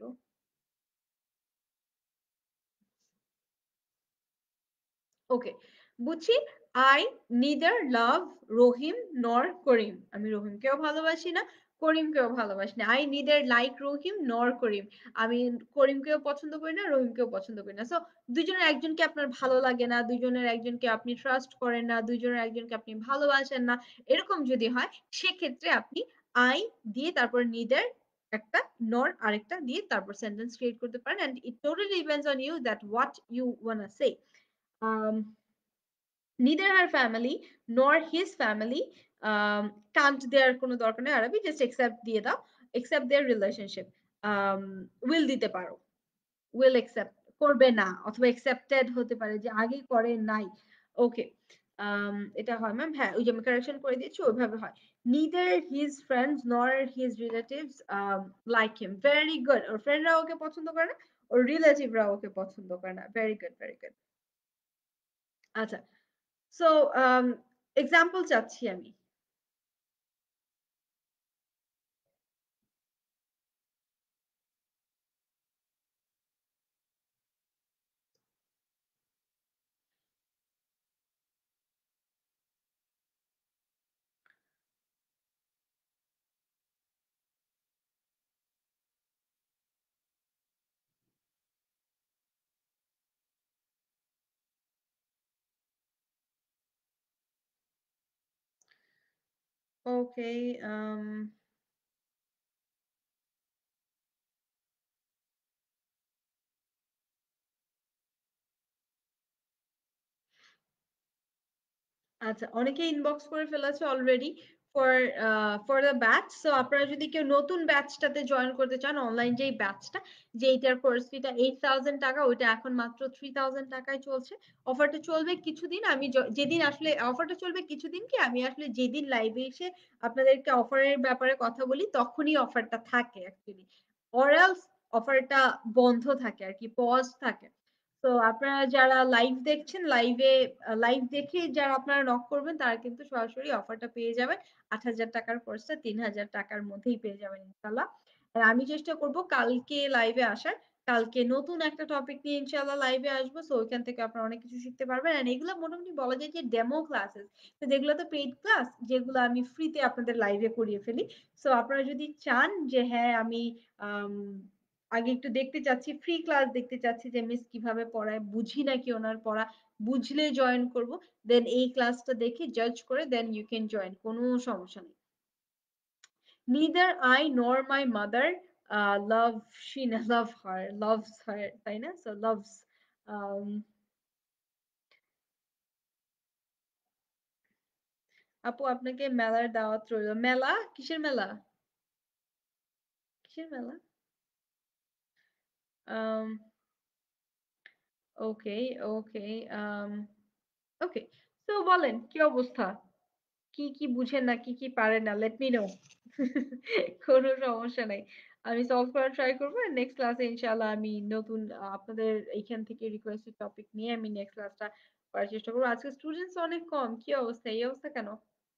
ওকে, বুঝছি। আই নিদার লাভ রহিম নর করিম, আমি রহিমকেও ভালোবাসি না, করিমকেও ভালোবাসি না। আই নিদার লাইক রহিম নর করিম, আমি করিমকেও পছন্দ করি না, রহিমকেও পছন্দ করি না। সো দুইজনের একজনকে আপনার ভালো লাগে না, দুইজনের একজনকে আপনি ট্রাস্ট করেন না, দুইজনের একজনকে আপনি ভালোবাসেন না, এরকম যদি হয়, সেক্ষেত্রে আপনি আই দিয়ে তারপর নিদার একটা, নর আরেকটা দিয়ে তারপর সেন্টেন্স ক্রিয়েট করতে পারেন, and it totally depends on you that what you wanna say. um, neither her family nor his family um, can't দেওয়ার কোনো দরকার নেই আরবি, জাস্ট accept দিয়ে দাও, accept their relationship, um, will দিতে পারো, will accept, করবে না, অথবা accepted হতে পারে যে আগে করে নাই। ওকে, এটা হয় ম্যাম, হ্যাঁ ওই যে আমি কারেকশন করে দিয়েছি ওইভাবে হয়। neither his friends nor his relatives um, like him, very good, ওর ফ্রেন্ডরা ওকে পছন্দ করে না, ওর রিলেটিভরা ওকে পছন্দ করে না, ভেরি গুড ভেরি গুড। আচ্ছা, সো এক্সাম্পল চাচ্ছি আমি। ওকে, আচ্ছা, অনেকে ইনবক্স করে ফেলেছে already for for the batch. So আপনারা যদি কেউ নতুন ব্যাচটাতে জয়েন করতে চান, অনলাইন যেই ব্যাচটা, যেইটার কোর্স ফিটা এইট থাউজেন্ড টাকা, ওইটা এখন মাত্র থ্রি থাউজেন্ড টাকায় চলছে। অফারটা চলবে কিছুদিন, আমি য- যেদিন আসলে অফারটা চলবে কিছুদিন, কি আমি আসলে যেদিন লাইভে এসে আপনাদেরকে অফারের ব্যাপারে কথা বলি তখনই অফারটা থাকে অ্যাকচুয়ালি, অর এলস অফারটা বন্ধ থাকে আর কি, পজ থাকে। তো আপনারা যারা লাইভ দেখছেন, লাইভে আ লাইভ দেখে যারা আপনারা নক করবেন তারা কিন্তু সরাসরি অফারটা পেয়ে যাবেন। ৳আট হাজার টাকার কোর্সটা ৳তিন হাজার টাকার মধ্যেই পেয়ে যাবেন ইনশাআল্লাহ। আর আমি চেষ্টা করব কালকে লাইভে আসার। কালকে নতুন একটা টপিক নিয়ে ইনশাআল্লাহ লাইভে আসবো। সো ওইখান থেকে আপনারা অনেক কিছু শিখতে পারবেন। অ্যান্ড এগুলা মোটামুটি বলা যায় যে ডেমো ক্লাসেস। তো যেগুলো তো পেইড ক্লাস, যেগুলো আমি ফ্রিতে আপনাদের লাইভে করিয়ে ফেলি। সো আপনারা যদি চান যে হ্যাঁ, আমি আম আগে একটু দেখতে চাচ্ছি, ফ্রি ক্লাস দেখতে চাচ্ছি যে মিস কিভাবে পড়ায়, বুঝি নাকি ওনার পড়া, বুঝলে জয়েন করব। দেন এই ক্লাসটা দেখে জাজ করে দেন ইউ ক্যান জয়েন। কোনো সমস্যা নেই। Neither I nor my mother uh, love she love her loves her তাই না? So loves um, আপু আপনাকে মেলার দাওয়াত রইল। মেলা? কিসের মেলা? কিসের মেলা? Um, ওকে, ওকে, um, ওকে। তো বলেন কি অবস্থা? কি, কি বুঝেন না, কি, কি পারেন না? Let me know. কোনো সমস্যা নাই। আমি সলভ করার ট্রাই করব। নেক্সট ক্লাসে ইনশাআল্লাহ আমি নতুন আ আপনাদের এইখান থেকে রিকোয়েস্টেড টপিক নিয়ে আমি নেক্সট ক্লাসটা করার চেষ্টা করব। আজকে স্টুডেন্টস অনেক কম। কি অবস্থা? এই অবস্থা কেন?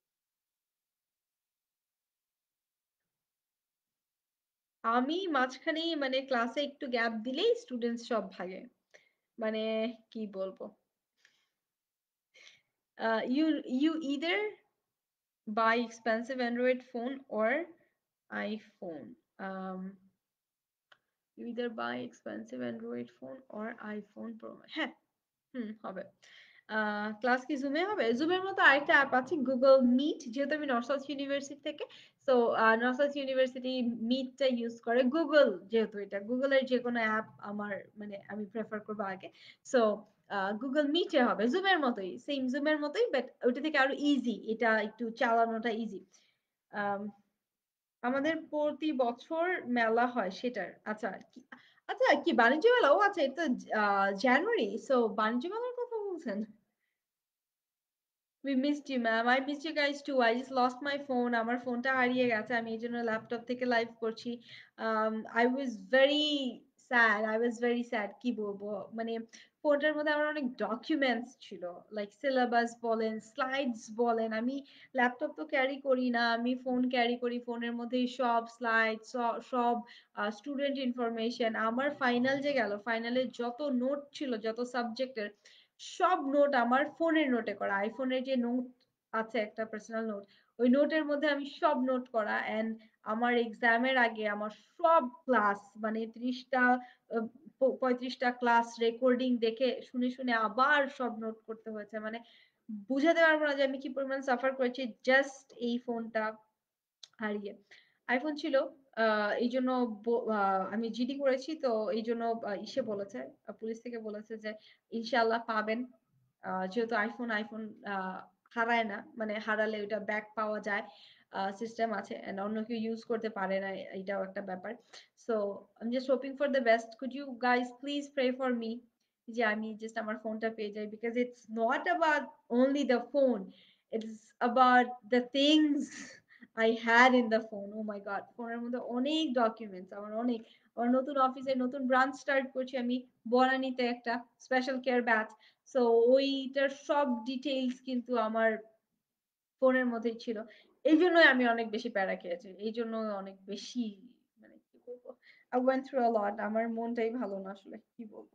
আমি মাঝখানেই মানে ক্লাসে একটু গ্যাপ দিলেই স্টুডেন্টস সব ভাগে। মানে কি বলবো? Uh, you you either buy expensive Android phone or iPhone. Um, you either buy expensive Android phone or iPhone Pro Max. হ্যাঁ, হুম, হবে। আহ ক্লাস কি জুমে হবে? জুমের মতো আরেকটা অ্যাপ আছে গুগল মিট, যেহেতু আমি নর্থ সাউথ ইউনিভার্সিটি থেকে। সো নর্থ সাউথ ইউনিভার্সিটি মিটটা ইউজ করে গুগল, যেহেতু এটা গুগলের যে কোনো অ্যাপ আমার মানে আমি প্রেফার করবো আগে। সো গুগল মিটে হবে জুমের মতোই, সেম জুমের মতোই, বাট ওইটা থেকে আরো ইজি, এটা একটু চালানোটা ইজি। আমাদের প্রতি বছর মেলা হয় সেটার। আচ্ছা কি, আচ্ছা কি বাণিজ্য মেলা? ও আচ্ছা, এটা আহ জানুয়ারি। সো বাণিজ্য মেলার কথা বলছেন? We missed you, ma'am. I missed you guys too. I just lost my phone. আমার ফোনটা হারিয়ে গেছে। আমি এইজন্য ল্যাপটপ থেকে লাইভ করছি। Um, I was very sad. I was very sad. কি বলবো? মানে ফোনটার মধ্যে আমার অনেক ডকুমেন্টস ছিল। লাইক সিলেবাস বলেন, স্লাইডস বলেন। আমি ল্যাপটপ তো ক্যারি করি না। আমি ফোন ক্যারি করি। ফোনের মধ্যেই সব স্লাইড, সব স্টুডেন্ট ইনফরমেশন। আমার ফাইনাল যে গেল, ফাইনালে যত নোট ছিল, যত সাবজেক্টের সব নোট আমার ফোনের নোটে করা। আইফোনের যে নোট আছে একটা পার্সোনাল নোট, ওই নোটের মধ্যে আমি সব নোট করা। অ্যান্ড আমার এক্সামের আগে আমার সব ক্লাস মানে ত্রিশটা পঁয়ত্রিশটা ক্লাস রেকর্ডিং দেখে শুনে শুনে আবার সব নোট করতে হয়েছে। মানে বুঝাতে পারবো না যে আমি কি পরিমাণ সাফার করেছি জাস্ট এই ফোনটা হারিয়ে। আইফোন ছিল আহ এই জন্য আহ, আমি জিডি করেছি, তো এই জন্য আহ, ইসে বলেছে, আহ, পুলিশ থেকে বলেছে যে ইনশাআল্লাহ পাবেন। আহ, যেহেতু আইফোন আইফোন আহ, হারায় না, মানে হারালে ওটা ব্যাক পাওয়া যায় সিস্টেম আছে, and অন্য কেউ ইউজ করতে পারে না, এটাও একটা ব্যাপার। So I am just hoping for the best. Could you guys please pray for me যে আমি জাস্ট আমার ফোনটা পেয়ে যাই, because it's not about only the phone, it's about the things I had in the phone. Oh my God. ফোনের মধ্যে অনেক documents আমার, অনেক। আমার নতুন অফিসে নতুন ব্রাঞ্চ স্টার্ট করছি আমি বনানীতে, একটা স্পেশাল কেয়ার ব্যাচ। সো ওইটার সব ডিটেইলস কিন্তু আমার ফোনের মধ্যেই ছিল। এই জন্যই আমি অনেক বেশি প্যারা খেয়েছি। এই জন্য অনেক বেশি মানে কি বলবো, I went through a lot. আমার মনটাই ভালো না আসলে, কি বলবো।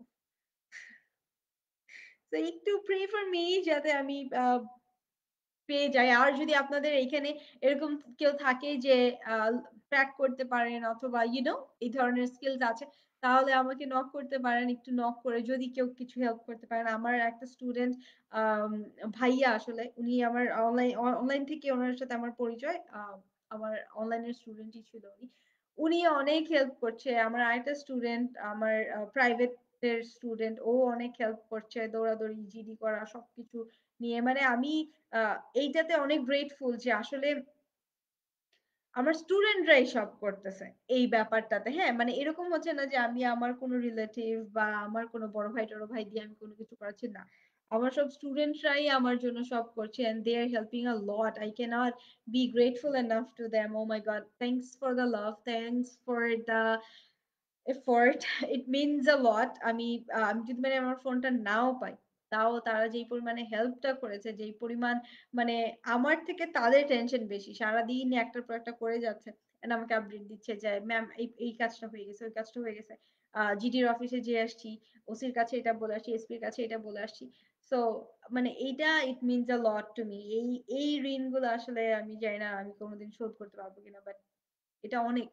তো একটু প্রে ফর মি যাতে আমি আহ পেয়ে যাই। আর যদি আপনাদের এইখানে এরকম কেউ থাকে যে ট্র্যাক করতে পারেন অথবা ইউ নো এই ধরনের স্কিলস আছে, তাহলে আমাকে নক করতে পারেন। একটু নক করে যদি কেউ কিছু হেল্প করতে পারেন। আমার একটা স্টুডেন্ট ভাইয়া, আসলে উনি আমার অনলাইন অনলাইন থেকে ওনার সাথে আমার পরিচয়। আহ, আমার অনলাইনের স্টুডেন্টই ছিল উনি। উনি অনেক হেল্প করছে। আমার আরেকটা স্টুডেন্ট আমার প্রাইভেট এর স্টুডেন্ট, ও অনেক হেল্প করছে দৌড়াদৌড়ি জিডি করা সবকিছু নিয়ে। মানে আমি আহ এইটাতে অনেক গ্রেটফুল যে আসলে আমার স্টুডেন্টরাই সব করতেছে এই ব্যাপারটাতে। হ্যাঁ, মানে এরকম হচ্ছে না যে আমি আমার কোনো রিলেটিভ বা আমার কোনো বড় ভাই টড় ভাই দিয়ে আমি কোনো কিছু করাচ্ছি না। আমার সব স্টুডেন্টরাই আমার জন্য সব করছে, and they are helping a lot. I cannot be grateful enough to them. Oh my God, thanks for the love, thanks for the effort it means a lot. আমি আ আমি যদি মানে আমার ফোনটা নাও পাই, তাও তারা যেই পরিমাণে হেল্পটা করেছে, যেই পরিমাণ মানে আমার থেকে তাদের টেনশন বেশি। সারাদিন একটার পর একটা করে যাচ্ছে। অ্যান্ড আমাকে আপডেট দিচ্ছে যে, "ম্যাম এই, এই কাজটা হয়ে গেছে, ওই কাজটা হয়ে গেছে। আ জিডির অফিসে যেয়ে আসছি, ওসির কাছে এটা বলে আসছি, এসপির কাছে এটা বলে আসছি।" সো মানে এইটা it means a lot to me. এই, এই ঋণগুলো আসলে আমি জানি না আমি কোনদিন শোধ করতে পারব কিনা। বাট এটা অনেক।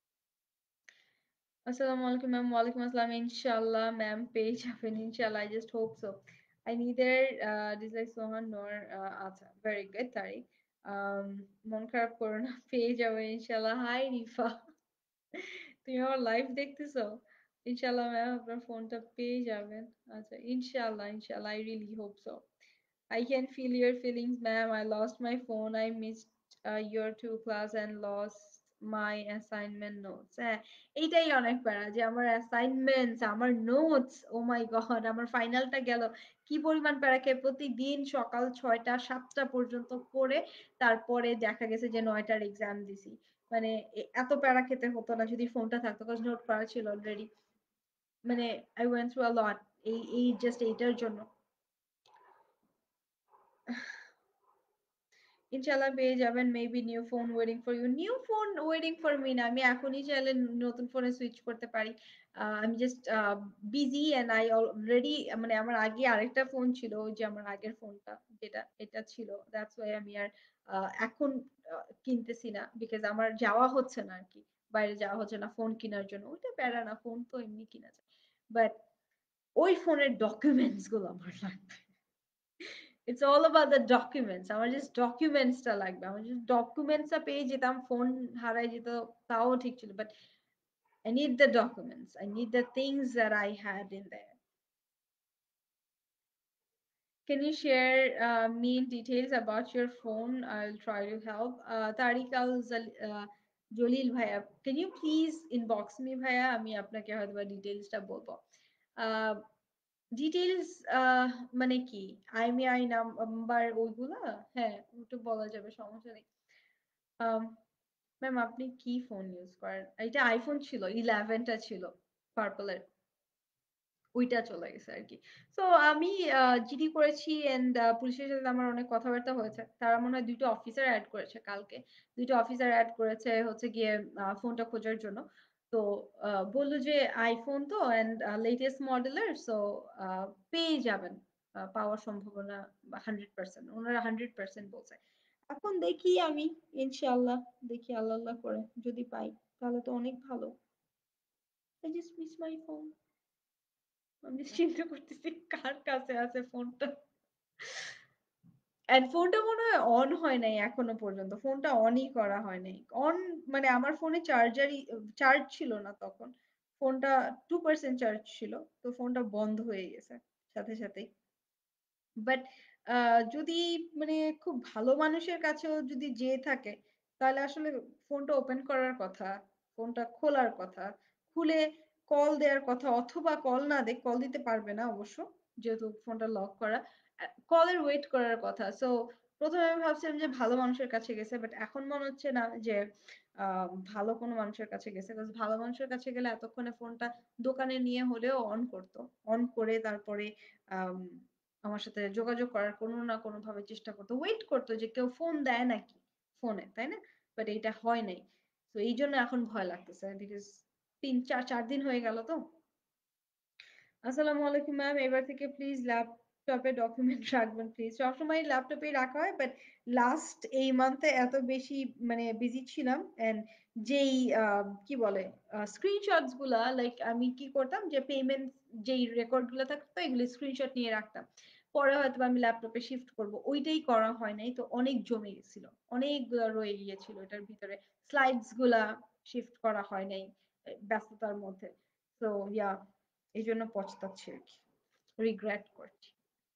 আসসালামু আলাইকুম ম্যাম। ওয়ালাইকুম আসসালাম। ইনশাআল্লাহ ম্যাম পেয়ে যাবেন ইনশাআল্লাহ। I just hope so. I neither uh, dislike Sohan nor uh, আচ্ছা very good তারিক। Um, মন খারাপ করো না পেয়ে যাবে ইনশাআল্লাহ। হাই রিফা। তুমি আমার লাইভ দেখতেছো? ইনশাআল্লাহ ম্যাম আপনার ফোনটা পেয়ে যাবেন। আচ্ছা ইনশাআল্লাহ, ইনশাআল্লাহ। I really hope so. I can feel your feelings, ma'am. I lost my phone. I missed uh, your two class and lost my assignment notes. হ্যাঁ, এইটাই অনেক প্যারা যে আমার অ্যাসাইনমেন্টস, আমার নোটস, ও মাই গড আমার ফাইনালটা গেল। কি পরিমাণ প্যারা খেয়ে প্রতিদিন সকাল ছয়টা সাতটা পর্যন্ত পড়ে তারপরে দেখা গেছে যে নয়টার এক্সাম দিছি। মানে এ এত প্যারা খেতে হতো না যদি ফোনটা থাকতো। কজ নোট করা ছিল অলরেডি। মানে I went through a lot এই এই জাস্ট এইটার জন্য। ইনশাআল্লাহ পেয়ে যাবেন। Maybe new phone waiting for you. New phone waiting for me না। আমি এখনই চাইলে নতুন ফোনে সুইচ করতে পারি। আ আমি just uh busy and I already মানে আমার আগে আরেকটা ফোন ছিল। ওই যে আমার আগের ফোনটা যেটা এটা ছিল। দ্যাটস ওয়াই আমি আর আ এখন আ কিনতেছি না। বিকজ আমার যাওয়া হচ্ছে না আরকি। বাইরে যাওয়া হচ্ছে না ফোন কিনার জন্য। ওইটা প্যারা না। ফোন তো এমনি কিনা যায়। বাট ওই ফোনের ডকুমেন্টস গুলো আমার লাগবে। It's all about the documents. আমার জাস্ট ডকুমেন্টস টা লাগবে। আমার জাস্ট ডকুমেন্টস টা পেয়ে যেতাম, ফোন হারায় যেত তাও ঠিক ছিল। But I need the documents. I need the things that I had in there. Can you share uh, me details about your phone? I'll try to help. Uh, Tariq Al Zal- uh, Jalil Bhaiya, can you please inbox me ভাইয়া? আমি আপনাকে হয়তোবা ডিটেইলসটা বলবো। আহ details আহ মানে কি? IMEI number ওইগুলা? হ্যাঁ, ওটা বলা যাবে সমস্যা নেই। আম ম্যাম আপনি কি ফোন ইউজ করেন? এটা আইফোন ছিল, ইলেভেন টা ছিল পার্পল এর। ওইটা চলে গেছে আরকি। সো আমি আ জিডি করেছি অ্যান্ড আ পুলিশের সাথে আমার অনেক কথাবার্তা হয়েছে। তারা মনে হয় দুই টা অফিসার এড করেছে কালকে। দুই টা অফিসার এড করেছে হচ্ছে গিয়ে আ ফোনটা খোঁজার জন্য। তো আ বলল যে iPhone তো অ্যান্ড আ লেটেস্ট মডেলের সো আ পেয়ে যাবেন। আ পাওয়ার সম্ভাবনা একশো পার্সেন্ট উনারা একশো পার্সেন্ট বলছে। এখন দেখি আমি ইনশাআল্লাহ দেখি আল্লাহ, আল্লাহ করে যদি পাই তাহলে তো অনেক ভালো। I just miss my phone. আমি চিন্তা করতেছি কার কাছে আছে ফোনটা। এন্ড ফোনটা মনে হয় অন হয় নাই এখনো পর্যন্ত। ফোনটা অনই করা হয় নাই। অন মানে আমার ফোনে চার্জারই চার্জ ছিল না তখন। ফোনটা দুই পার্সেন্ট চার্জ ছিল। তো ফোনটা বন্ধ হয়ে গেছে সাথে সাথেই। বাট আ যদি মানে খুব ভালো মানুষের কাছেও যদি যেয়ে থাকে, তাহলে আসলে ফোনটা ওপেন করার কথা, ফোনটা খোলার কথা, খুলে কল দেয়ার কথা অথবা কল না দিয়ে কল দিতে পারবে না অবশ্য। যেহেতু ফোনটা লক করা। আ কলের ওয়েট করার কথা। সো প্রথম এ আমি ভাবছিলাম যে ভালো মানুষের কাছে গেছে। বাট এখন মনে হচ্ছে না যে আ ভালো কোনো মানুষের কাছে গেছে। কজ ভালো মানুষের কাছে গেলে এতক্ষণে ফোনটা দোকানে নিয়ে হলেও অন করত। অন করে তারপরে আম আমার সাথে যোগাযোগ করার কোনো না কোনোভাবে চেষ্টা করতো। ওয়েট করতো যে কেউ ফোন দেয় নাকি ফোনে, তাই না? বাট এইটা হয় নাই। তো এইজন্য এখন ভয় লাগতেছে। বিকজ তিন চার চার দিন হয়ে গেল তো। আসসালামু আলাইকুম ম্যাম। এবার থেকে প্লিজ ল্যাপটপে ডকুমেন্ট রাখবেন প্লিজ। সবসময় ল্যাপটপেই রাখা হয়। বাট লাস্ট এই মান্থে এত বেশি মানে বিজি ছিলাম অ্যান্ড যেই আ কি বলে আ স্ক্রিনশটস গুলা লাইক আমি কি করতাম যে পেমেন্ট যেই রেকর্ড গুলা থাকতো এগুলো স্ক্রিনশট নিয়ে রাখতাম। পরে হয়তোবা আমি ল্যাপটপে শিফট করব। ওইটাই করা হয় নাই। তো অনেক জমে গেছিল। অনেকগুলা রয়ে গিয়েছিল এটার ভিতরে। স্লাইডস গুলা শিফট করা হয় নাই এ ব্যস্ততার মধ্যে। সো ইয়া এইজন্য পস্তাচ্ছি আরকি। রিগ্রেট করছি।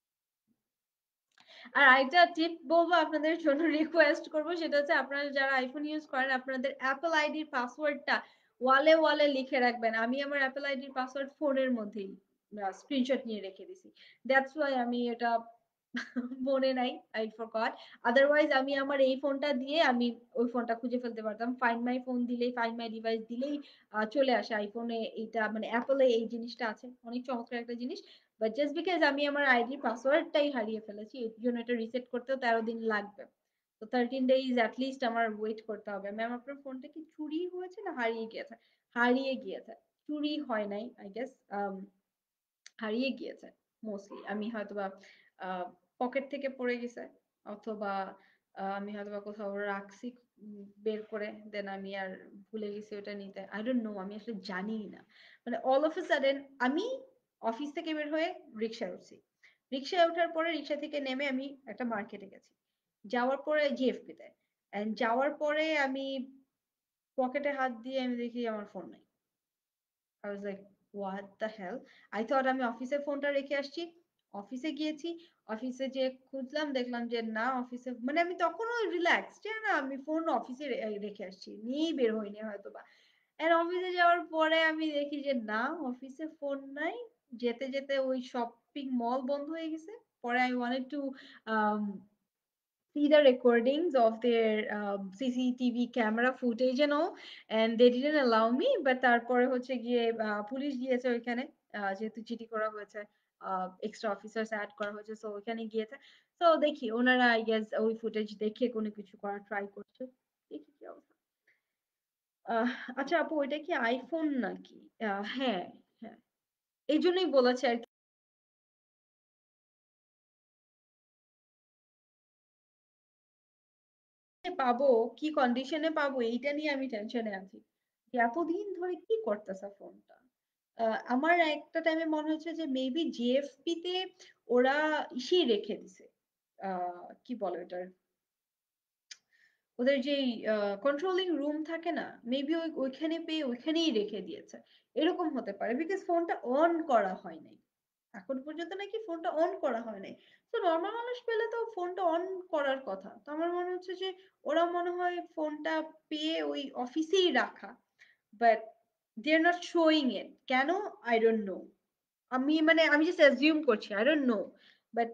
আর আরেকটা টিপ বলবো আপনাদের জন্য রিকোয়েস্ট করব সেটা হচ্ছে আপনারা যারা iPhone ইউজ করেন আপনাদের Apple আইডির পাসওয়ার্ডটা ওয়ালে, ওয়ালে লিখে রাখবেন। আমি আমার Apple আইডির পাসওয়ার্ড ফোনের মধ্যেই আ স্ক্রিনশট নিয়ে রেখে দিছি। দ্যাটস ওয়াই আমি এটা মনে নাই। I forgot. আদারওয়াইজ আমি আমার এই ফোনটা দিয়ে আমি ওই ফোনটা খুঁজে ফেলতে পারতাম। ফাইন্ড মাই ফোন দিলেই, ফাইন্ড মাই ডিভাইস দিলেই আ চলে আসে iPhone এ এইটা মানে Apple এ এই জিনিসটা আছে। অনেক চমৎকার একটা জিনিস। বাট জাস্ট বিকজ আমি আমার আইডির পাসওয়ার্ডটাই হারিয়ে ফেলেছি। এর জন্য এটা রিসেট করতেও তেরো দিন লাগবে। তো তেরো ডেইজ এট লিস্ট আমার ওয়েট করতে হবে। ম্যাম আপনার ফোনটা কি চুরি হয়েছে না হারিয়ে গিয়েছে? হারিয়ে গিয়েছে। চুরি হয় নাই I guess আম হারিয়ে গিয়েছে মোস্টলি। আমি হয়তোবা আ পকেট থেকে পড়ে গেছে অথবা আ আমি হয়তোবা কোথাও রাখছি উম বের করে দেন আমি আর ভুলে গেছি ওটা নিতে। I don't know আমি আসলে জানিই না। মানে all of a sudden আমি অফিস থেকে বের হয়ে রিক্সায় উঠছি। রিক্সায় ওঠার পরে রিক্সা থেকে নেমে আমি একটা মার্কেটে গেছি। যাওয়ার পরে জি এফ পি তে। অ্যান্ড যাওয়ার পরে আমি পকেটে হাত দিয়ে আমি দেখি আমার ফোন নাই। I was like, what the hell? I thought আমি অফিসে ফোনটা রেখে আসছি। অফিসে গিয়েছি। অফিসে যেয়ে খুঁজলাম দেখলাম যে না অফিসে মানে আমি তখনও রিল্যাক্স যে না আমি ফোন অফিসে রে রেখে আসছি। নিয়েই বের হইনি হয়তোবা। এন্ড অফিসে যাওয়ার পরে আমি দেখি যে না অফিসে ফোন নাই। যেতে, যেতে ওই শপিং মল বন্ধ হয়ে গেছে। পরে I wanted to um see the recordings of their um, C C T V camera footage and all and they didn't allow me but তারপরে হচ্ছে গিয়ে আহ, পুলিশ গিয়েছে ওইখানে আহ, যেহেতু জিডি করা হয়েছে এক্সট্রা অফিসার্স অ্যাড করা হয়েছে সো ওইখানে গিয়েছে তো দেখি ওনারা আই গেস ওই ফুটেজ দেখে কোনো কিছু করার ট্রাই করছে দেখি কি অবস্থা আহ, আচ্ছা আপু ওইটা কি আইফোন নাকি আহ, হ্যাঁ হ্যাঁ এই জন্যই বলেছে আর পাবো কি কন্ডিশনে পাবো এইটা নিয়ে আমি টেনশনে আছি যে এতদিন ধরে কি করতেছে ফোনটা আহ, আমার একটা টাইমে মনে হচ্ছে যে মেবি জিএফপি তে ওরা ইসেই রেখে দিছে আহ, কি বলে ওটার ওদের যেই কন্ট্রোলিং রুম থাকে না মেবি ওই ওইখানে পেয়ে ওইখানেই রেখে দিয়েছে এরকম হতে পারে বিকজ ফোনটা অন করা হয় নাই এখন পর্যন্ত নাকি ফোনটা অন করা হয় নাই তো নর্মাল মানুষ পেলে তো ফোনটা অন করার কথা তো আমার মনে হচ্ছে যে ওরা মনে হয় ফোনটা পেয়ে ওই অফিসেই রাখা but they are not showing it কেন আই ডোন্ট নো আমি মানে আমি জাস্ট অ্যাজিউম করছি আই ডোন্ট নো বাট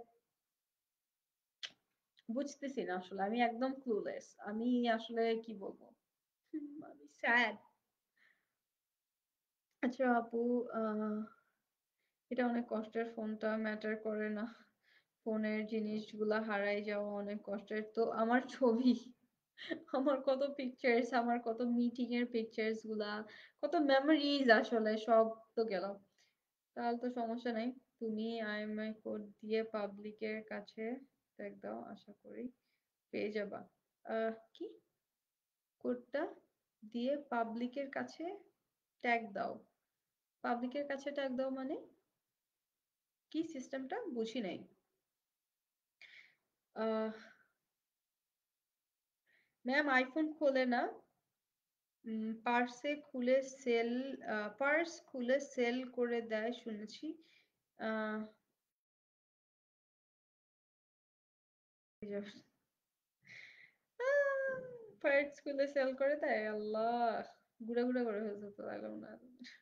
বুঝতেছি না আসলে আমি একদম ক্লুলেস আমি আসলে কি বলবো হুম, আমি স্যাড আচ্ছা আপু আহ এটা অনেক কষ্টের ফোনটা ম্যাটার করে না ফোনের জিনিসগুলা হারাই যাওয়া অনেক কষ্টের তো আমার ছবি আমার কত পিকচার্স আমার কত মিটিং এর পিকচার্স গুলা কত মেমোরিজ আসলে সব তো গেল তাহলে তো সমস্যা নাই তুমি আইএমআই কোড দিয়ে পাবলিকের কাছে ট্যাগ দাও আশা করি পেয়ে যাবা আহ কি কোডটা দিয়ে পাবলিকের কাছে ট্যাগ দাও পাবলিকের কাছে ট্যাগ দাও মানে কি সিস্টেমটা বুঝি নাই আহ ম্যাম আইফোন খোলে না পার্সে খুলে সেল পার্স খুলে সেল করে দেয় শুনেছি আহ পার্স খুলে সেল করে দেয় আল্লাহ গুড়া গুড়া করে ফেলছে তো লাগলাম না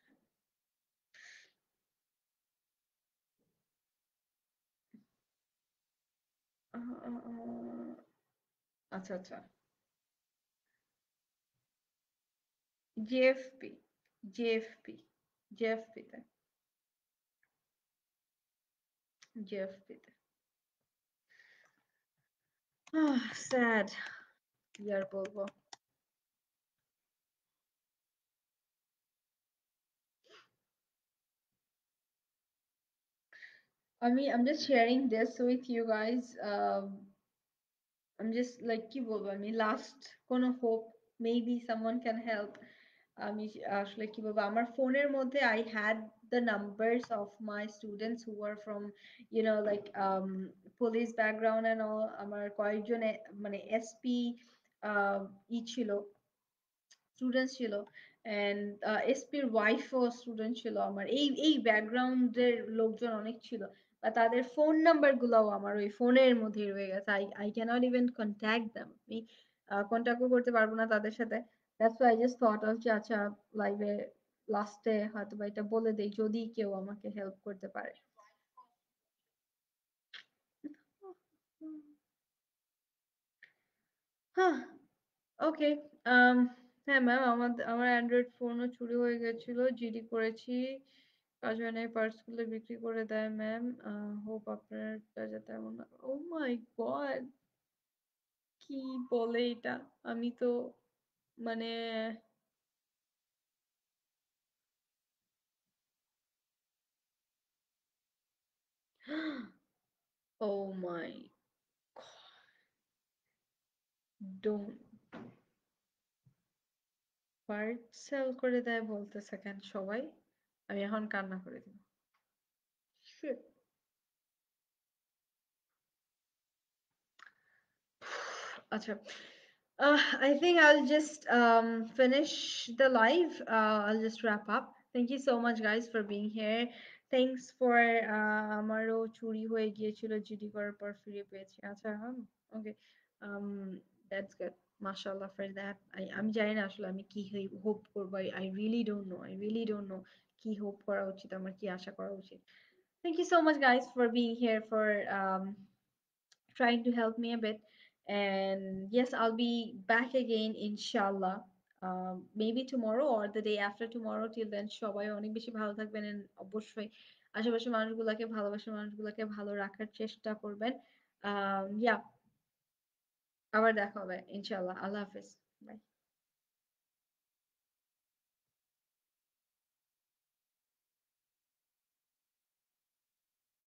আহ, আহ, আহ, আচ্ছা আচ্ছা জেএফপি জেএফপি জেএফপি তে জেএফপি তে স্যাড কি আর বলবো আমি I'm just sharing this with you guys um, I'm just like কি বলবো আমি লাস্ট কোনো hope maybe someone can help আমি আসলে কি বলবো আমার ফোনের মধ্যে I had the numbers of my students who were from you know like um, police background and all আমার কয়েকজন এ- মানে এসপি ই ছিল স্টুডেন্টস ছিল এন্ড এসপির ওয়াইফও স্টুডেন্ট ছিল আমার এই এই ব্যাকগ্রাউন্ডের লোকজন অনেক ছিল বা তাদের ফোন নাম্বার গুলাও আমার ওই ফোনের মধ্যে রয়ে গেছে I I can't even contact them আমি কন্ট্যাক্টও করতে পারবো না তাদের সাথে that's why I just thought of যে আচ্ছা লাইভে লাস্টে হয়তো বা এটা বলে দেই যদি কেউ আমাকে হেল্প করতে পারে হাহ! ওকে। আম হ্যাঁ, ম্যাম আমাদ আমার অ্যান্ড্রয়েড ফোনও চুরি হয়ে গেছিল। জিডি করেছি। কাজ হয় নাই, পার্টস গুলো বিক্রি করে দেয় ম্যাম। আ হোপ আপনারটা যাতে এমন না ওহ মাই গড! কি বলে এটা? আমি তো মানে ওহ মাই গ ডোন্ট পার্টস সেল করে দেয় বলতেছে কেন সবাই? আমি এখন কান্না করে দিব। শিট! আচ্ছা। Uh, I think I'll just um, finish the live. Uh, I'll just wrap up. Thank you so much, guys, for being here. Thanks for uh, আমারও চুরি হয়ে গিয়েছিল জিডি করার পর ফিরে পেয়েছি। আচ্ছা, হুম, okay. Um, that's good. Mashallah for that. I, আমি জানি না আসলে আমি কি হোপ করবো। I, I really don't know. I really don't know কি হোপ করা উচিত, আমার কি আশা করা উচিত। Thank you so much, guys, for being here, for um, trying to help me a bit. And yes, I'll be back again, inshallah. Um, maybe tomorrow or the day after tomorrow. Till then, সবাই অনেক বেশি ভালো থাকবেন and অবশ্যই আশেপাশের মানুষগুলোকে ভালোবাসার মানুষগুলোকে ভালো রাখার চেষ্টা করবেন। Um, yeah, আবার দেখা হবে ইনশাআল্লাহ। আল্লাহ হাফেজ। বাই।